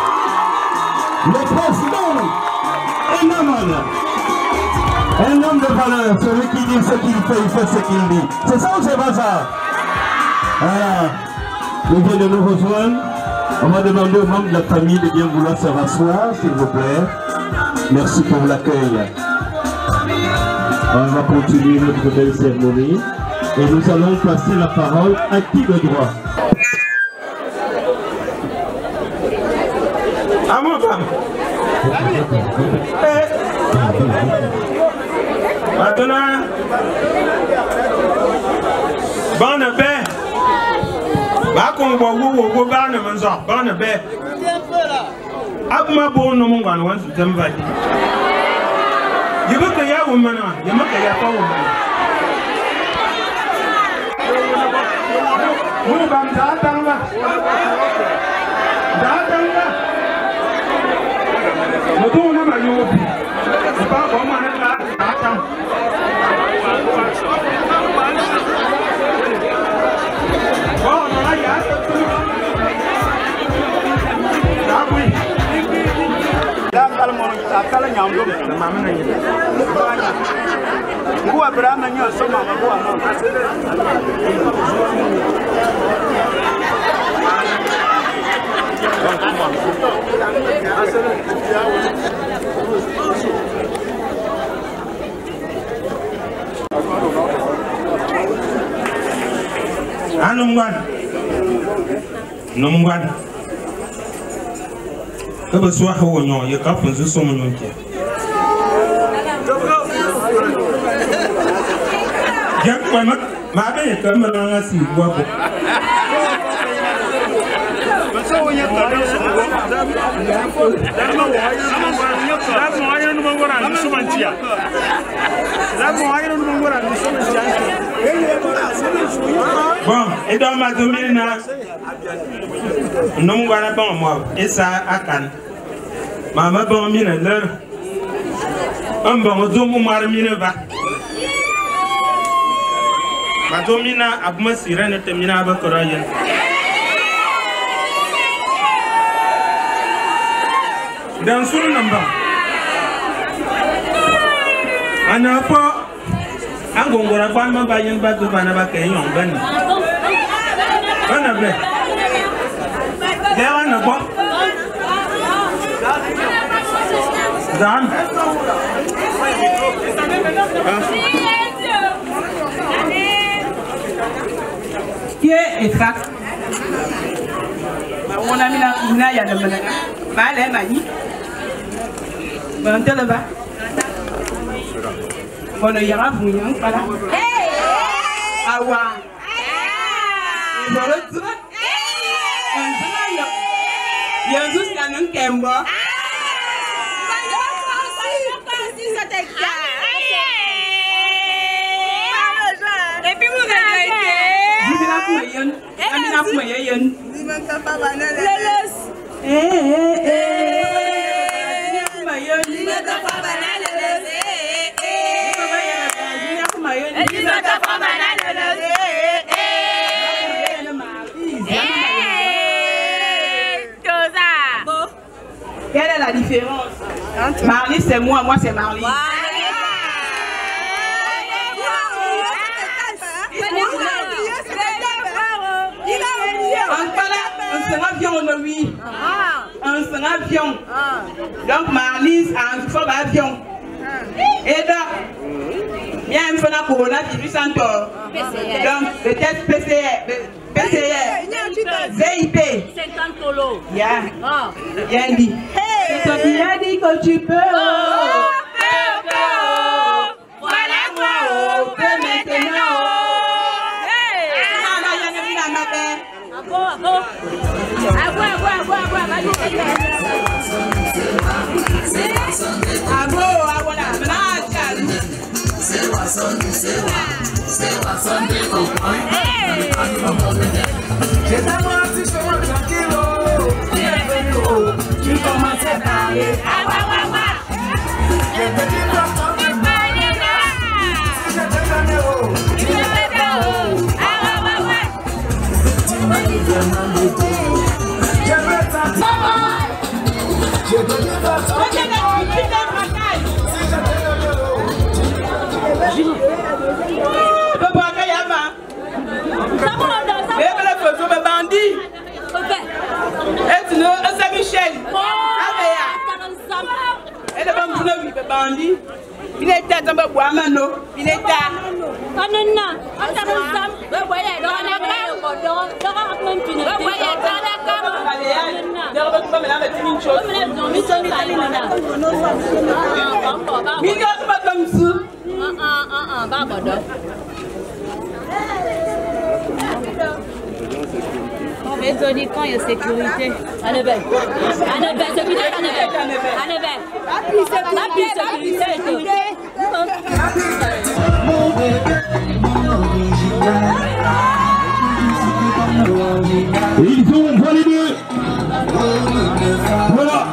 Le président, un homme, un homme de valeur, celui qui dit ce qu'il fait, il fait ce qu'il dit. C'est ça ou c'est pas ça? Voilà. Il vient de nous rejoindre. On va demander aux membres de la famille de bien vouloir se rasseoir, s'il vous plaît. Merci pour l'accueil. On va continuer notre belle cérémonie. Et nous allons passer la parole à qui de droit? À mon femme. Maintenant, bonne paix. Va qu'on voit où vous gagnez mon sang. Bonne paix. Abma bon nom on va se t'envoyer. Il veut que y a un man, il veut que y a pas un man. Munu bam datang lah, datang lah. Mutu nama Yobi, apa kau mana datang? Oh, mana ya? Tapi, dah kalau mau kalau nyambung, mana ni? Gua berani nyo sama gua mau. Anumwan. Numwan. Kaba swa ho nyo ye ka funzu so munyo ke. Jak kwa mak ma be ye ka ma nga si bwa ko. Basa wonya ta da so ko. Da ma wa ya no ma da mo wa ya no ma ngora ni so mantia. Da mo wa ya no ma ngora ni so mantia. Bon, et dans ma domine, non, voilà bon, moi, et ça, à Cannes. Maman, bon, mine, l'heure. Un bon, deux mois, mine, va. Ma domine, à moi, si rien ne termine avec Coraïen. Dans son number. Un enfant. Ang gongora kwa mba yin ba du bana ba ke yon ben. Bana be. Dewa na bo. Dan. Qui est Efak? On a mis la ina ya de bana. Ba le ma yi. Ba ntele ba. Bon, il y aura vous, hein, voilà. Ah ouais. Il y a un truc. Il y a un truc qui a un kemba. Et puis vous avez dit, la moyenne, la moyenne. Eh eh eh. La moyenne. Quelle est la différence? Marley c'est moi, moi c'est Marley. On sera avion, oui. On sera avion. Donc Marley a un fort avion. Et donc, il y a un peu de coronavirus encore. Donc, le test P C R, P C R, V I P. cinquante colos. Il y a, il y a dit. C'est toi qui as dit que tu peux. Oh, peux, peux. Voilà moi, oh, peux maintenant. Ah bon, ah bon. Ah bon, ah bon, ah bon, ah bon, ah bon, ah voilà, maintenant, c'est quoi Sunday, c'est quoi, c'est quoi Sunday, j'ai d'abord un petit chemin tranquille, tu commences à parler, ah ouais, ouais, ouais, j'ai te dit quoi, tu peux parler là, si je te donne haut, tu me fais de haut, ah ouais, ouais, ouais, tu m'as dit vraiment de je veux t'entendre, je te dis quoi, tu peux parler, si je te donne haut. Saint-Michel. Il est à Tamba Boamano. Il est à Anana. Anana. Vous voyez, dans la main, dans la main, tu ne vois pas la on va donner quand il y a sécurité. Annabelle. Annabelle, sécurité, Annabelle. Annabelle. La plus sécurité. Ils ont validé. Voilà.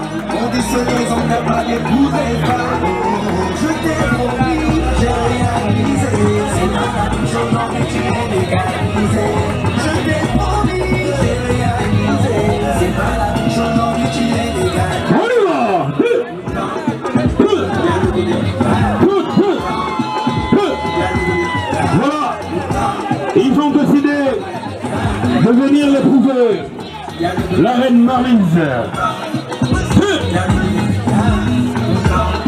Je t'ai promis, j'ai réalisé. C'est ma religion, mais tu es légalisé. Je t'ai promis, j'ai réalisé. C'est pas la religion, mais tu es légalisé. On y va. Voilà. Ils ont décidé de venir l'éprouver. La reine Maryse.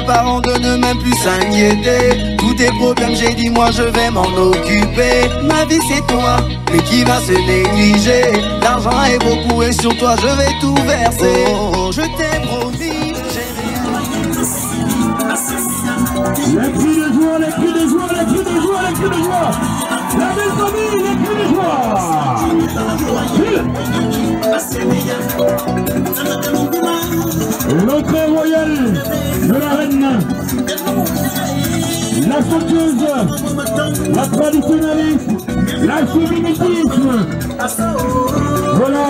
parents de ne même plus s'inquiéter. Tous tes problèmes, j'ai dit moi je vais m'en occuper. Ma vie c'est toi, mais qui va se négliger? L'argent est beaucoup et sur toi je vais tout verser. Oh, je t'ai promis, j'ai rien. Les cris de joie, les cris de joie, les cris de joie, les cris de joie. La belle famille, les cris de joie. L'entrée royale de la reine, la chanteuse, la traditionnaliste, la féminisme. Voilà.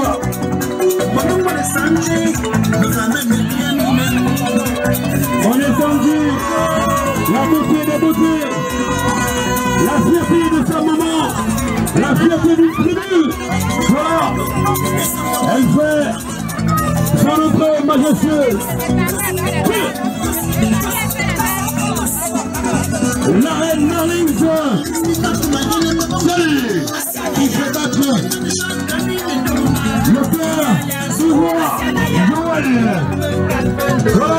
On est tendu, la beauté des beautés, la fierté de sa maman, la fierté du tribu. Voilà. Elle fait son entrée majestueuse. La reine Marlins, salut, qui fait battre le père du roi Joël. Voilà.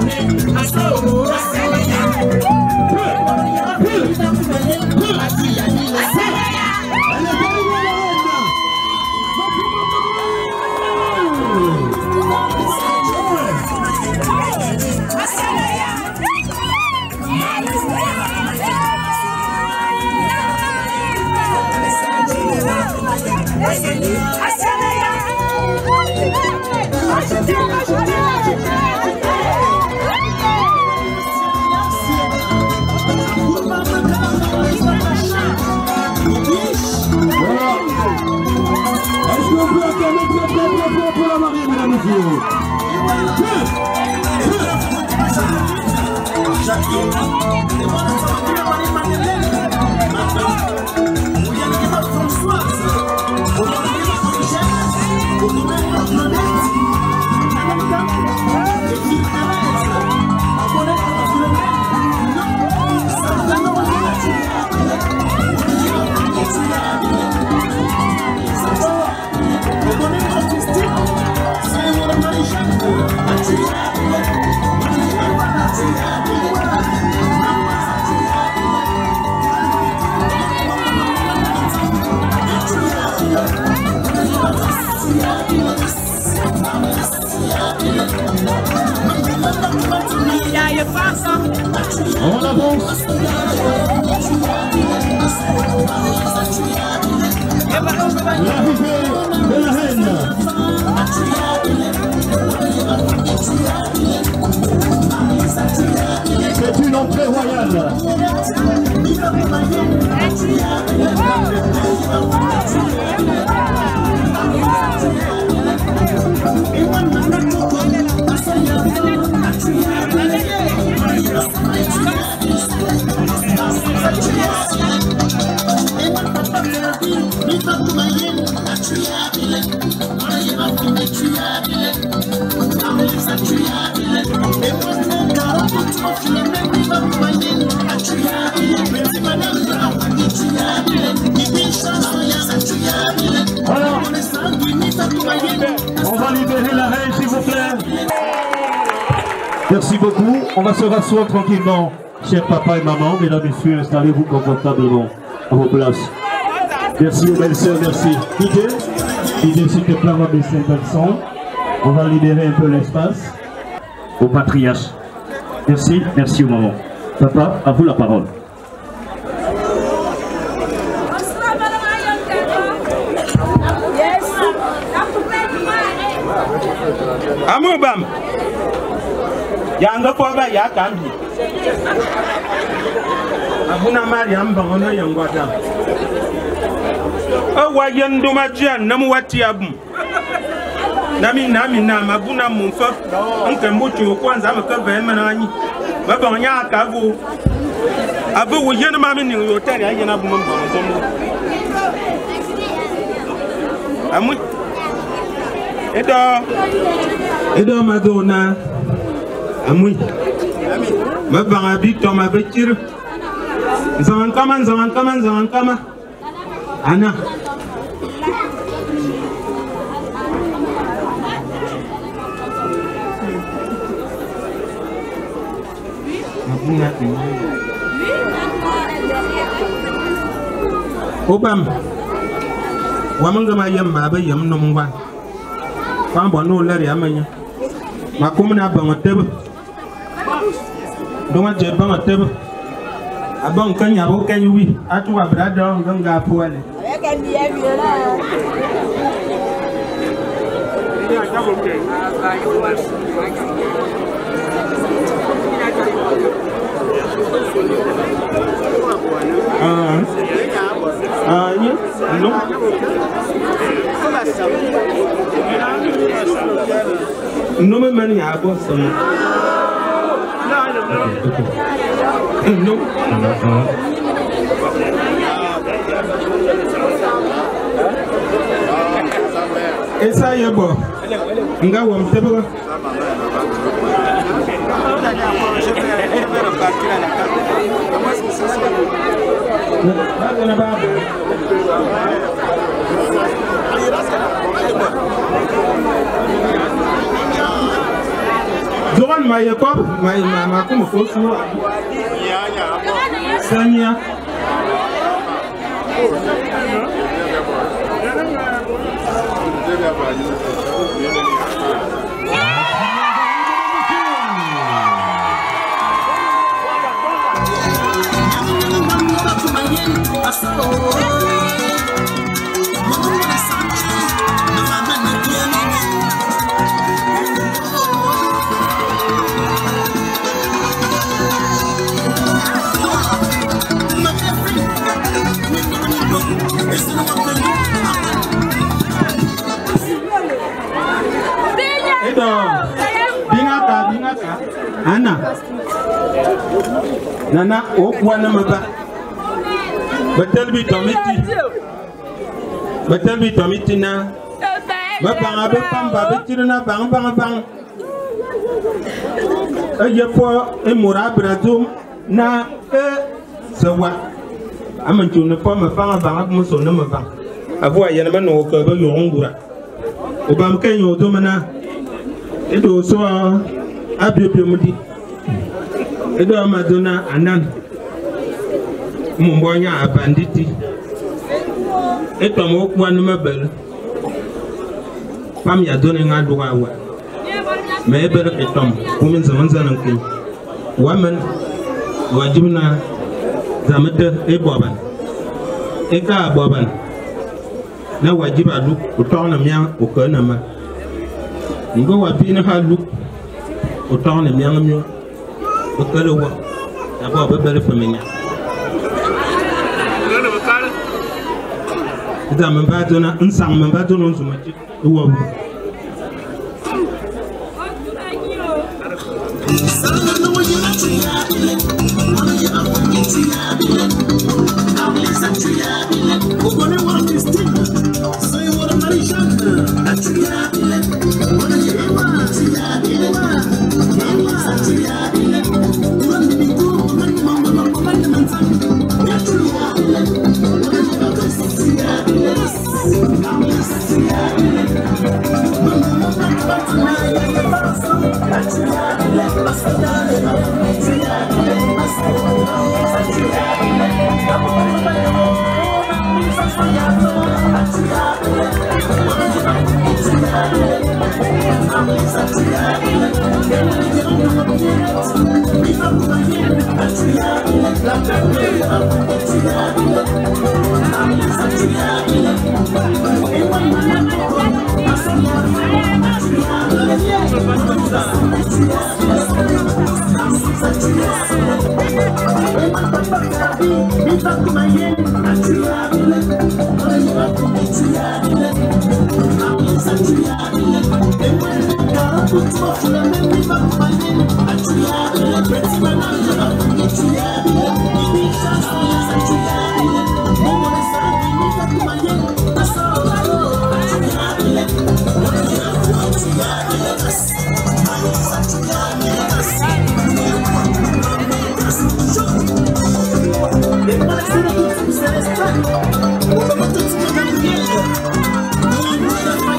On avance. L'arrivée de la reine. C'est une entrée royale. Voilà. On va libérer la reine, s'il vous plaît. Merci beaucoup. On va se rasseoir tranquillement, chers papa et maman. Mesdames et messieurs, installez-vous confortablement à vos places. Merci aux belles sœurs, merci. D J, D J, s'il te plaît, on va baisser un peu le son. On va libérer un peu l'espace au patriarche. Merci, merci aux mamans. Papa, à vous la parole. Amobam. Yanga kwa ba ya kambi. Abuna Mariam bangono yangwata. Awa yendo majian namu wati abu. Nami nami na mabuna mumfa. Nke mbuchu kwanza amekava ema na anyi. Baba nya akavu. Abu wujena mami ni yotari aje na bumba mbango. Amu Edo Edo Madonna Amui Mabanga Victor Mabekir Zamankama Zamankama Zamankama Anna Obam. Wamanga ma yam ba ba yam no mwa. Kwa bo no lari amanya. Makum na ba ngotebe. Donga je ba ngotebe. Abang kanya bo kanyu wi. Atu wa brada nganga puale. Ah, ah, yeah, no. No me mani abo sama. No. Esa yebo. Nga wam tebega. Zoran ma yakob ma ma ma kuma ko su sanya Bingaka, bingaka. Ana. Nana, oh, one number. But tell me, Tomiti. But tell me, Tomiti now. But Banga Pamba, but you know, Bang Bang Bang. A year for a Murabradum. Na, eh, so what? I'm a tune upon my father, Bang Musso number. Avoid Yanaman or Kerber Yongura. Obam can you domina? It was so abubimudi. It was Madonna and none. Mumboya banditi. It was one mobile. Pamia doning at Duawa. Maybe a tom, women's and king. Woman, Wajuna, Zamata, a boban. Eka boban. Now Wajiba look, Utonamia, Ukanama. Ngo wa pina ha look autant le miang mieux au kalo wa d'abord be belle famille da man ba dona un sang man ba dona so mati wa wu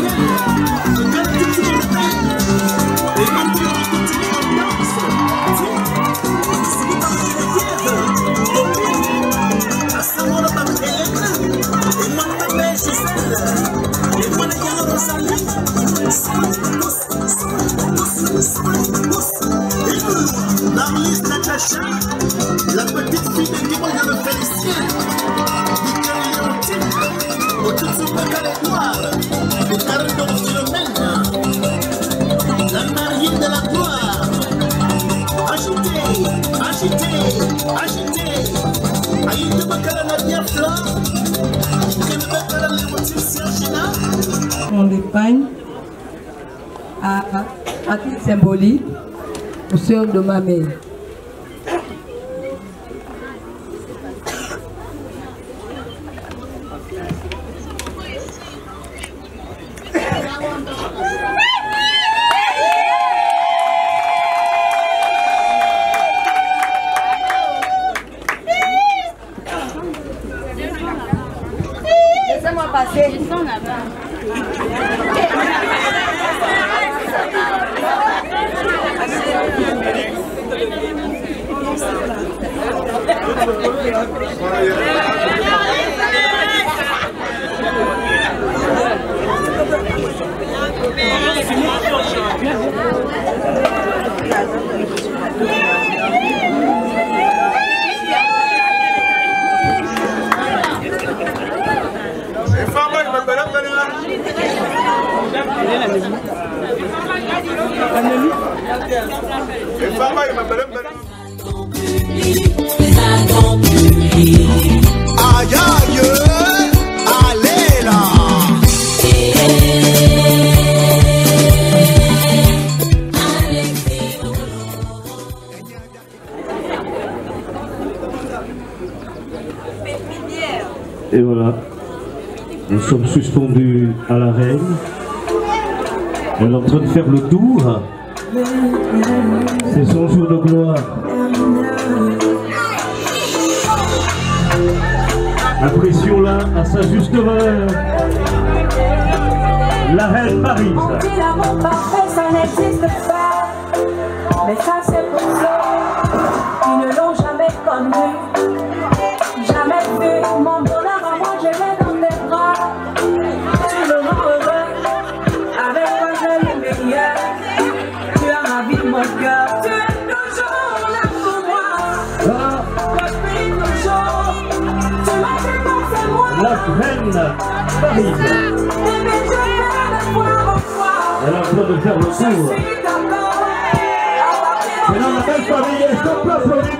Thank you. Marlise Natacha, la petite fille de Guimau, je me félicite. Michael Léontine, au-dessus de son bac à l'étoile, de Cardo Philomène, la mariée de la gloire. Agitez, agitez, agitez. Aïe, Bakala Nadia Flan, que le Bakala Léontine Sergina. On l'épargne à, à titre symbolique aux sœurs de ma mère. Laissez-moi passer. Ils sont là-bas. Aïe aïe, allez là. Et voilà, nous sommes suspendus à la reine. Elle est en train de faire le tour. C'est son jour de gloire. Apprécions-la à sa juste valeur. La reine Maryse. On dit l'amour parfait, ça n'existe pas. Mais ça c'est pour ceux qui ne l'ont jamais connu. Jamais vu mon bonheur à moi, je l'ai dans tes bras. Tu me rends heureux, avec toi je le meilleur. Tu as ravi mon cœur, tu es toujours là pour moi. Depuis toujours, tu m'as fait penser moi. La reine Maryse. Elle est en train de faire le tour. C'est dans la belle famille, est-ce qu'on peut applaudir?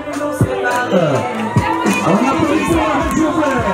On applaudit pour la reine, s'il vous plaît.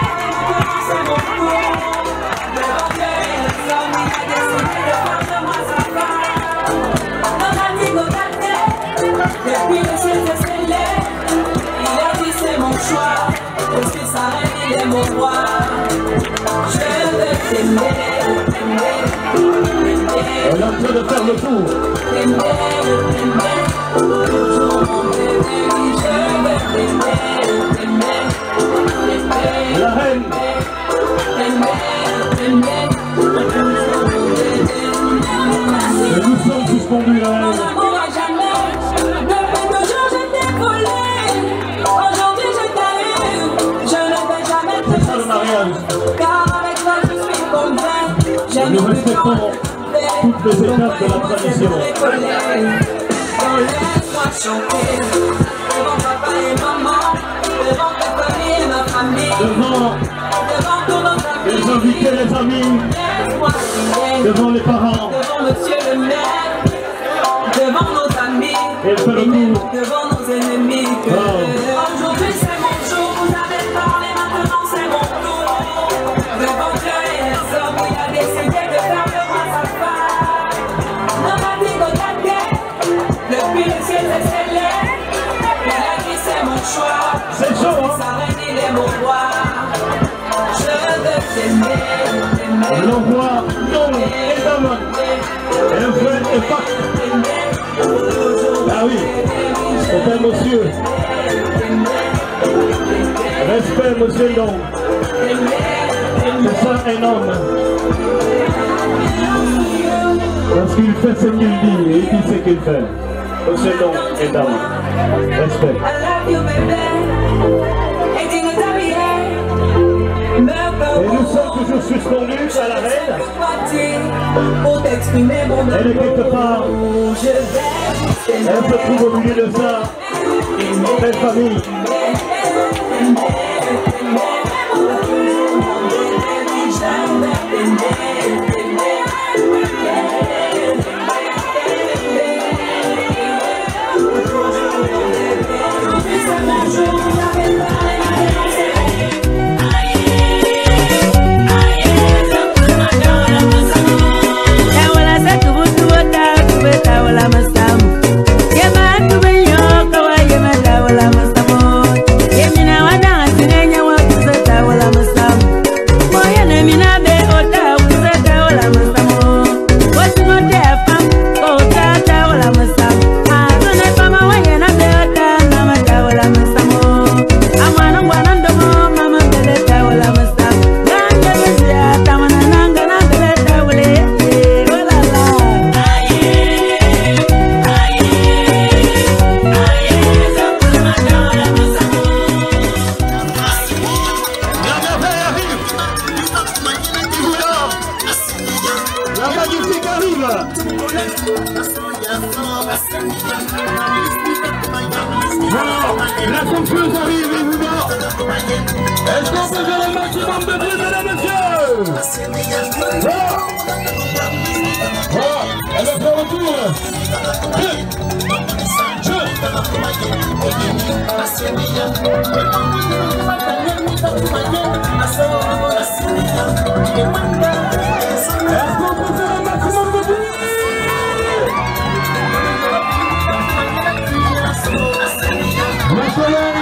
Depuis le ciel s'est scellé, il a dit c'est mon choix. Parce que sa reine, il est mon roi. Je veux t'aimer, t'aimer, t'aimer. Elle est en train de faire le tour. T'aimer, t'aimer, toujours mon bébé. Je veux t'aimer, t'aimer, t'aimer. La reine. T'aimer, t'aimer, toujours mon bébé. Et nous sommes suspendus, la reine. Mon amour à jamais. Depuis toujours je t'ai volé. Aujourd'hui je t'ai eu. Je ne vais jamais te laisser. Car avec toi je suis convaincu. J'aime Nous respectons toutes les étapes de la tradition. Laisse-moi chanter devant papa et maman, devant ta famille et ma famille, Devant devant tous nos amis, les invités, les amis, laisse-moi crier devant les parents, devant monsieur le maire, devant nos amis, et fait le tour. devant nos ennemis. Que Oh. aujourd'hui c'est mon jour, vous avez parlé, maintenant c'est mon tour. Devant Dieu et les hommes, il a décidé de faire de moi sa femme. Non, m'a dit de garder, depuis le ciel s'est scellé. Il a dit c'est mon choix. C'est chaud, hein? Sa reine, il est mon roi. Je veux t'aimer, t'aimer. L'envoi non et d'homme. Et un frère et pas. Ah oui, c'est un monsieur. Respect, monsieur, non. C'est ça un homme. Parce qu'il fait ce qu'il dit et il dit ce qu'il fait. Monsieur, non et dame. Respect. I love you, baby. Et tu nous as Et nous sommes toujours suspendus à la reine. pour t'exprimer mon amour. Elle est quelque part. Je vais Elle se trouve au milieu de ça. Une belle famille. La conclusion arrive, évidemment. Est-ce qu'on peut faire le maximum de bruit, mesdames et messieurs? Voilà. Voilà. Elle va faire retour. Est-ce qu'on peut faire un maximum de bruit? La soleil,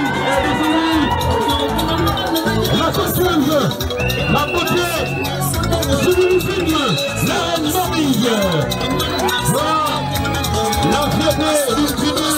la sorceuse, la beauté, sublime, la reine Marie. Voilà, la fierté du tribu.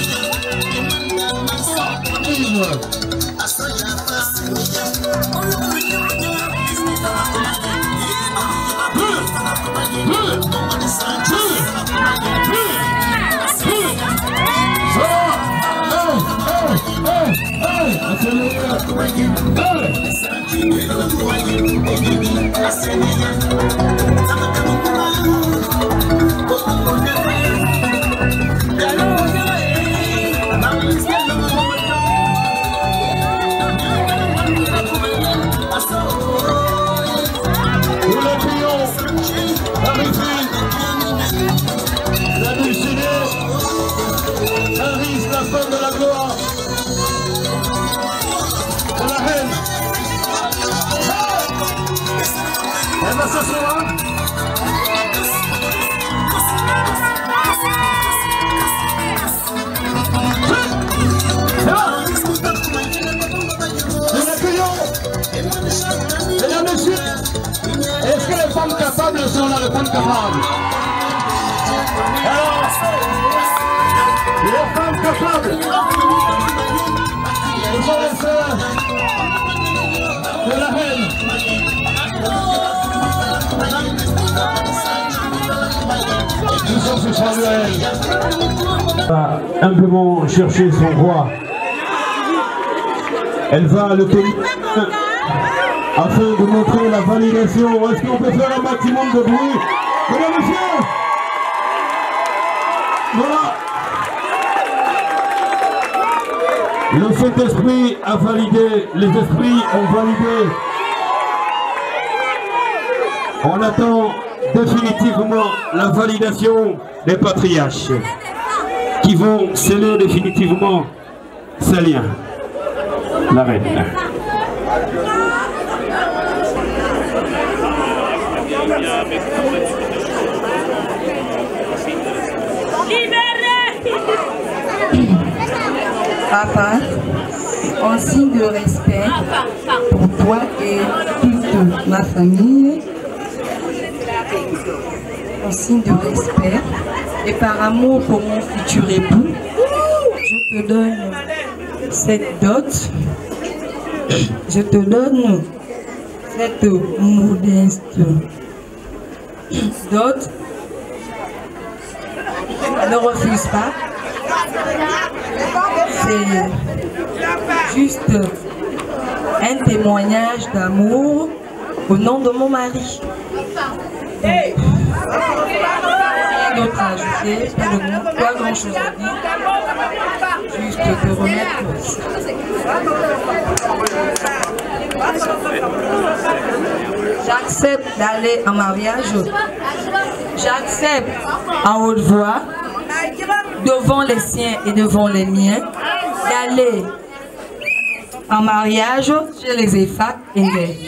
Est-ce que les femmes capables sont là, les femmes capables? Alors, les femmes capables, ce sont les sœurs de la reine. Nous sommes ce soir de elle. Va humblement chercher son roi. Elle va le tenir afin de montrer la validation. Est-ce qu'on peut faire un maximum de bruit? Mesdames et messieurs, voilà. Le Saint-Esprit a validé, les esprits ont validé. On attend définitivement la validation des patriarches qui vont sceller définitivement ces liens. La reine. Papa, en signe de respect pour toi et toute ma famille, en signe de respect et par amour pour mon futur époux, je te donne cette dot, je te donne cette modeste dot. Ne refuse pas. C'est juste un témoignage d'amour au nom de mon mari. d'autre à ajouter, pas, de, pas grand chose à dire. Juste te remettre. J'accepte d'aller en mariage. J'accepte en haute voix, devant les siens et devant les miens, d'aller en mariage chez les E F A C Indé.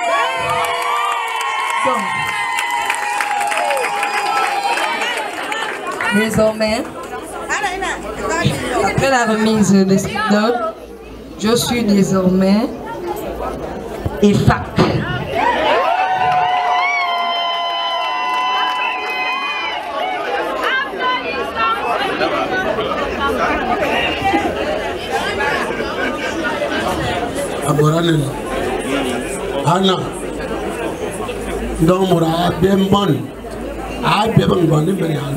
Désormais, après la remise de cette note, je suis désormais E F A C. Aboranel Anna donc mura bien bonne a bien bonne ben ya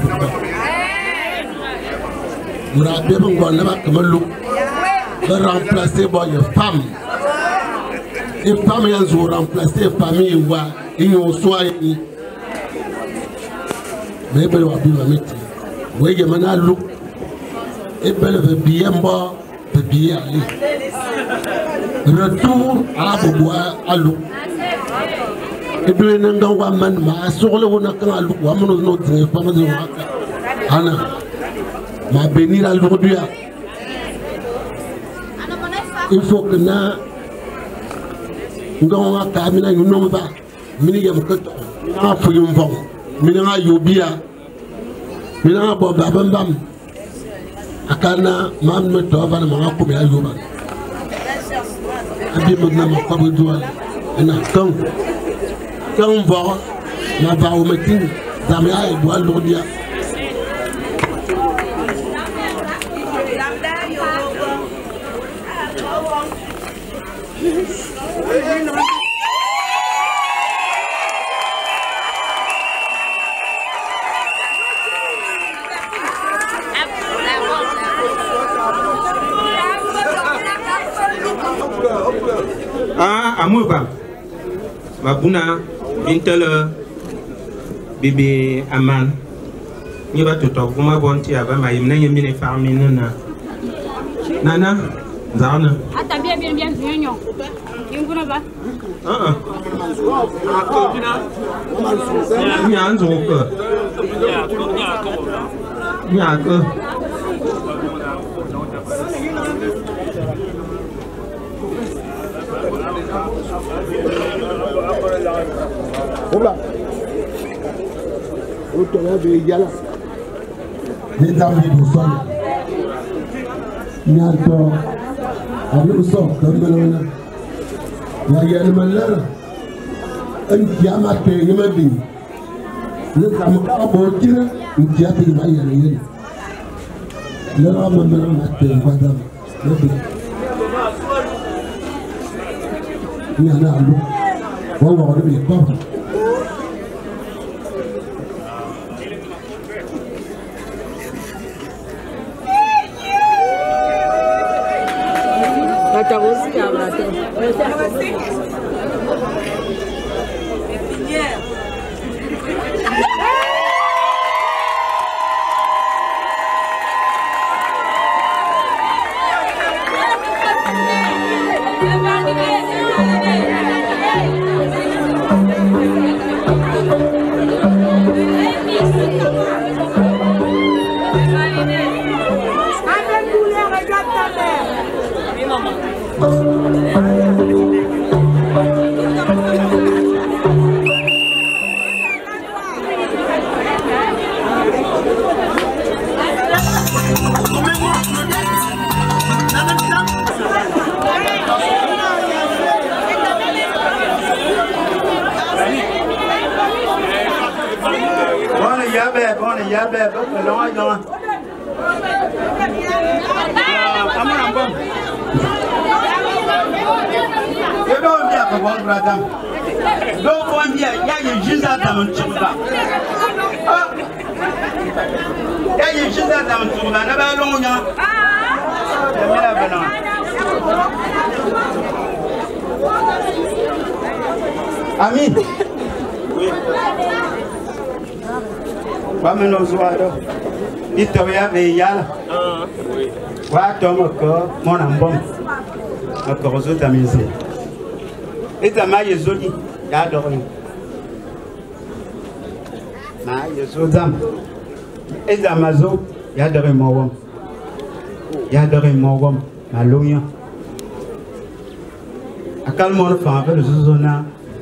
mura bien bonne ba comme lu de remplacer boy femme et femme ya zo remplacer famille wa inyo soyi mais ben wa bi ma metti we ge mana lu et ben le bien bon de bien aller. Retour à Boboa à l'eau. Et puis, il y a un man, ma sur le one à l'eau, à mon autre, pas de Anna, ma bénir à l'aujourd'hui. Il faut que na nous avons terminé une nombre, minimum que nous avons fait un bon, minimum yobia, minimum bam bam. Akana, mam me tova na mama ko ya yoba. Abi mo na ma ko bu duwa. Na kan. Kan bo na ba o metin, zame ay do alodia. Ah, amour, ma bouna, bintel, bébé Aman. Ni va tout au moins bon tia, ma yemne yemine farmine na. Nana, Zana. Ah, t'as bien, bien, bien, bien, non. Yunguna va. Ah, ah. Ni anzo ko. Ni ako. Oba. Oto ya be yala. Mesdames et messieurs. Nyato. Abu so kamana. Ya ya malala. An kiyama te yamabi. Le kam abo kira, kiyati ma ya ya. Le rama mama te badam. Le ni ana alu. Wa wa ni ko. Aussi à la tête. Ami. Wa meno zuado. Ito ya ve yala. Wa to moko mona mbom. Moko zo tamize. Ita ma yezoli ya dormi. Ma yezodam. Ita mazo ya dormi mowom. Ya dormi mowom malonya. Akal mon fa ve zona.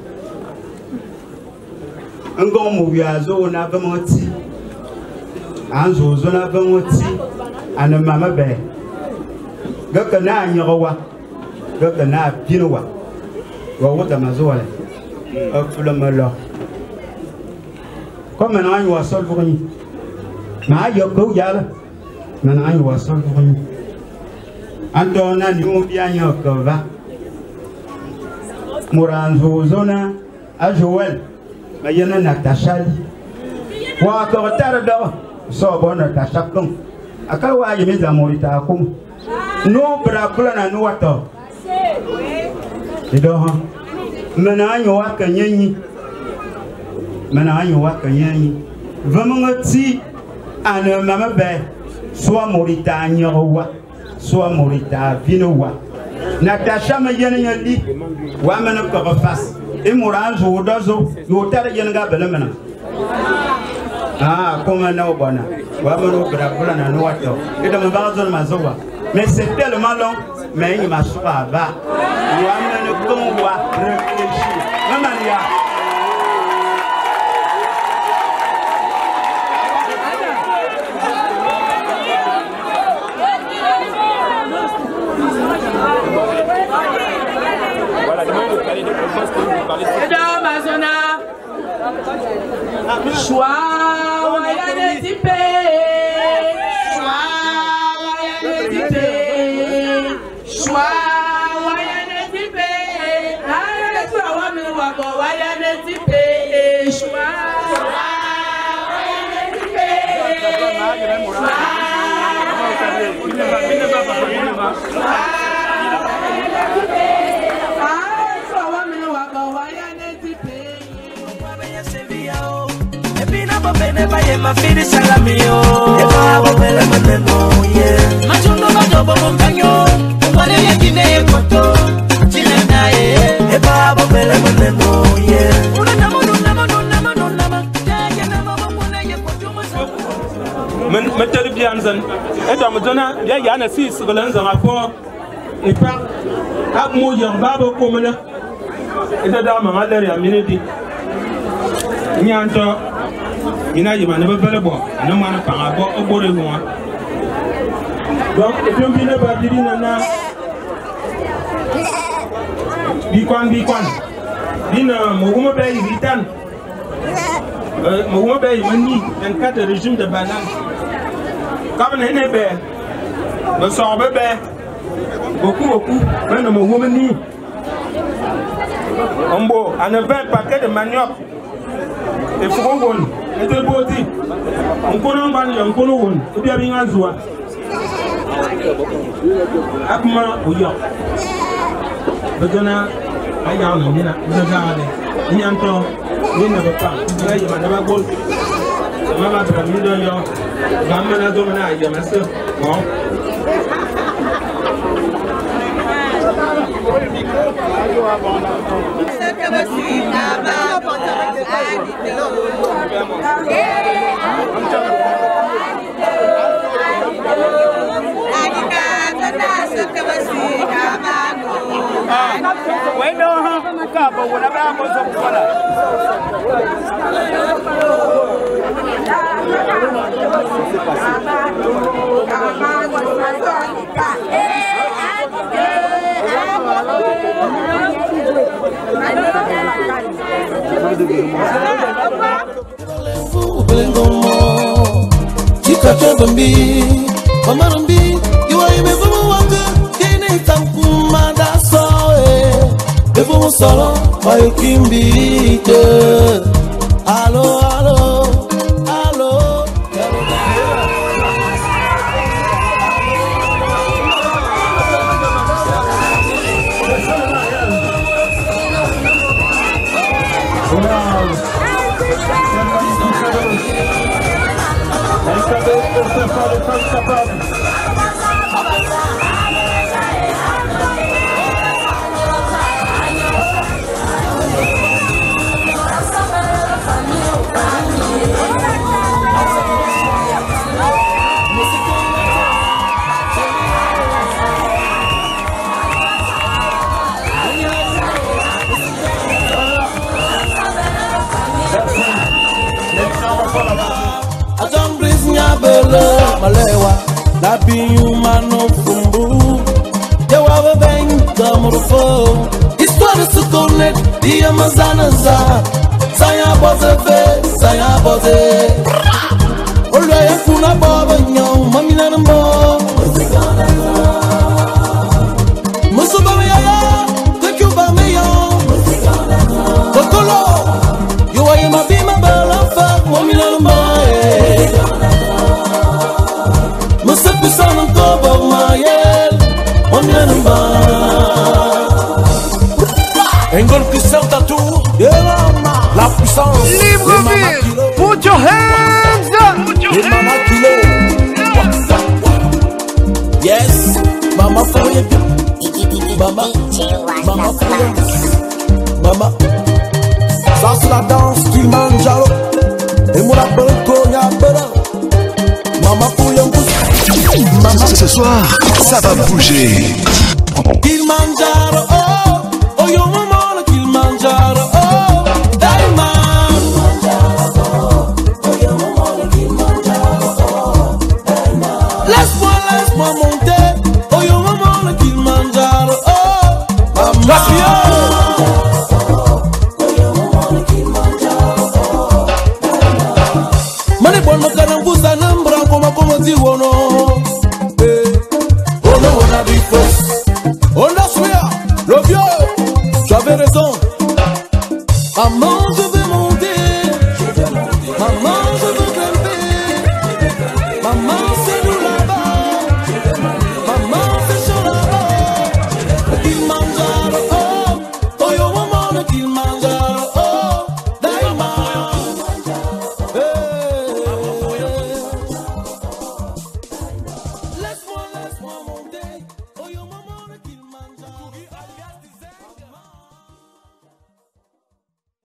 Ngon mu ya zo na ve moti. Anzo zo na ve moti. Ana mama be. Gaka na nyowa. Gaka na pinowa. Wa wota mazoale. Ofula malo. Comme na anyo wasol funi. Ma yo ko yala. Na anyo wasol funi. Antona ni mo bi anyo ko va. Muranzo zona a Joël. Ma yana Natasha. Wa ko tara do. So bon Natasha kon. Aka wa yemi za morita kum. No bra kula na no wato. Ido ha. Mana anyo wa kanyenyi. Mana anyo wa kanyenyi. Vamongoti ana mama be. Soit morita anyowa. Soit morita vinowa. Natasha ma yana yali. Wa mana ko fas. E moranzo odozo. Yo tara yana ga belemena. Ah, comme un obana. Mais c'est tellement long, mais il m'a pas bas. Il m'a réfléchir. Maria. Choix, waya ne tipe. Choix, waya ne tipe. Choix, waya ne tipe. Aye, choix wa mi wa go waya ne tipe. Choix, waya ne tipe. Bene baye mafiri salamio eba bele maneno ye machundo madobo monganyo ngwane yakine koto chile nae eba bele maneno ye una namo namo namo namo ya namo mwana ye koto men metel bian zan eta mona ya ya na si sgalan zan afo e pa ak mo yan babo ko mena eta da ma maler ya miniti nyanto ina yima ne bele bo na mana pa bo obore mo donc e bi bi ne ba diri na na bi kwan bi kwan dina mo mo be yitan euh mo mo be mani en cas de régime de banane comme ne be me so be be beaucoup beaucoup ben mo mo mani ombo ana vingt paquets de manioc et faut bon et de boti on connaît pas on connaît on et bien bien zoa akma oyo bedona aya on ni na bedona ni anto ni na ba ya ya na ba gol ma ba tra mi do yo gamma na do na ya ma se bon Bambi, Bambi, you are even wanga, Kene Tankuma, that's all. Before solo, my Kimbi, hello, hello, hello. Wow. Malewa, la biumano fumbu, eu ava bem da morfo. História se conecta, dia mazanaza, sai a boze fe, sai a boze. Olha a kuna baba nhão, mamina nambo. Musuba me ya, que que uba me yo. Kokolo, eu ai ma bima bela fa, mamina nambo. Engol qui sort à tout, la puissance. Libreville, put your hands up. Les mama kilo. Yes, mama for you. Mama, mama for you. Mama. Ça c'est la danse Kilimanjaro. Et moi la banco ya bela. Mama pour you. Maman, ce soir, ça va bouger. Kilimanjaro, oh, oh yo maman, Kilimanjaro, oh, Diamond. Laisse-moi, laisse-moi monter, oh yo maman, Kilimanjaro, oh, maman. Mane bon mo kana mbusa nambra koma koma ziwono. On a souillé, le vieux, tu avais raison. Maman, je vais monter. Maman,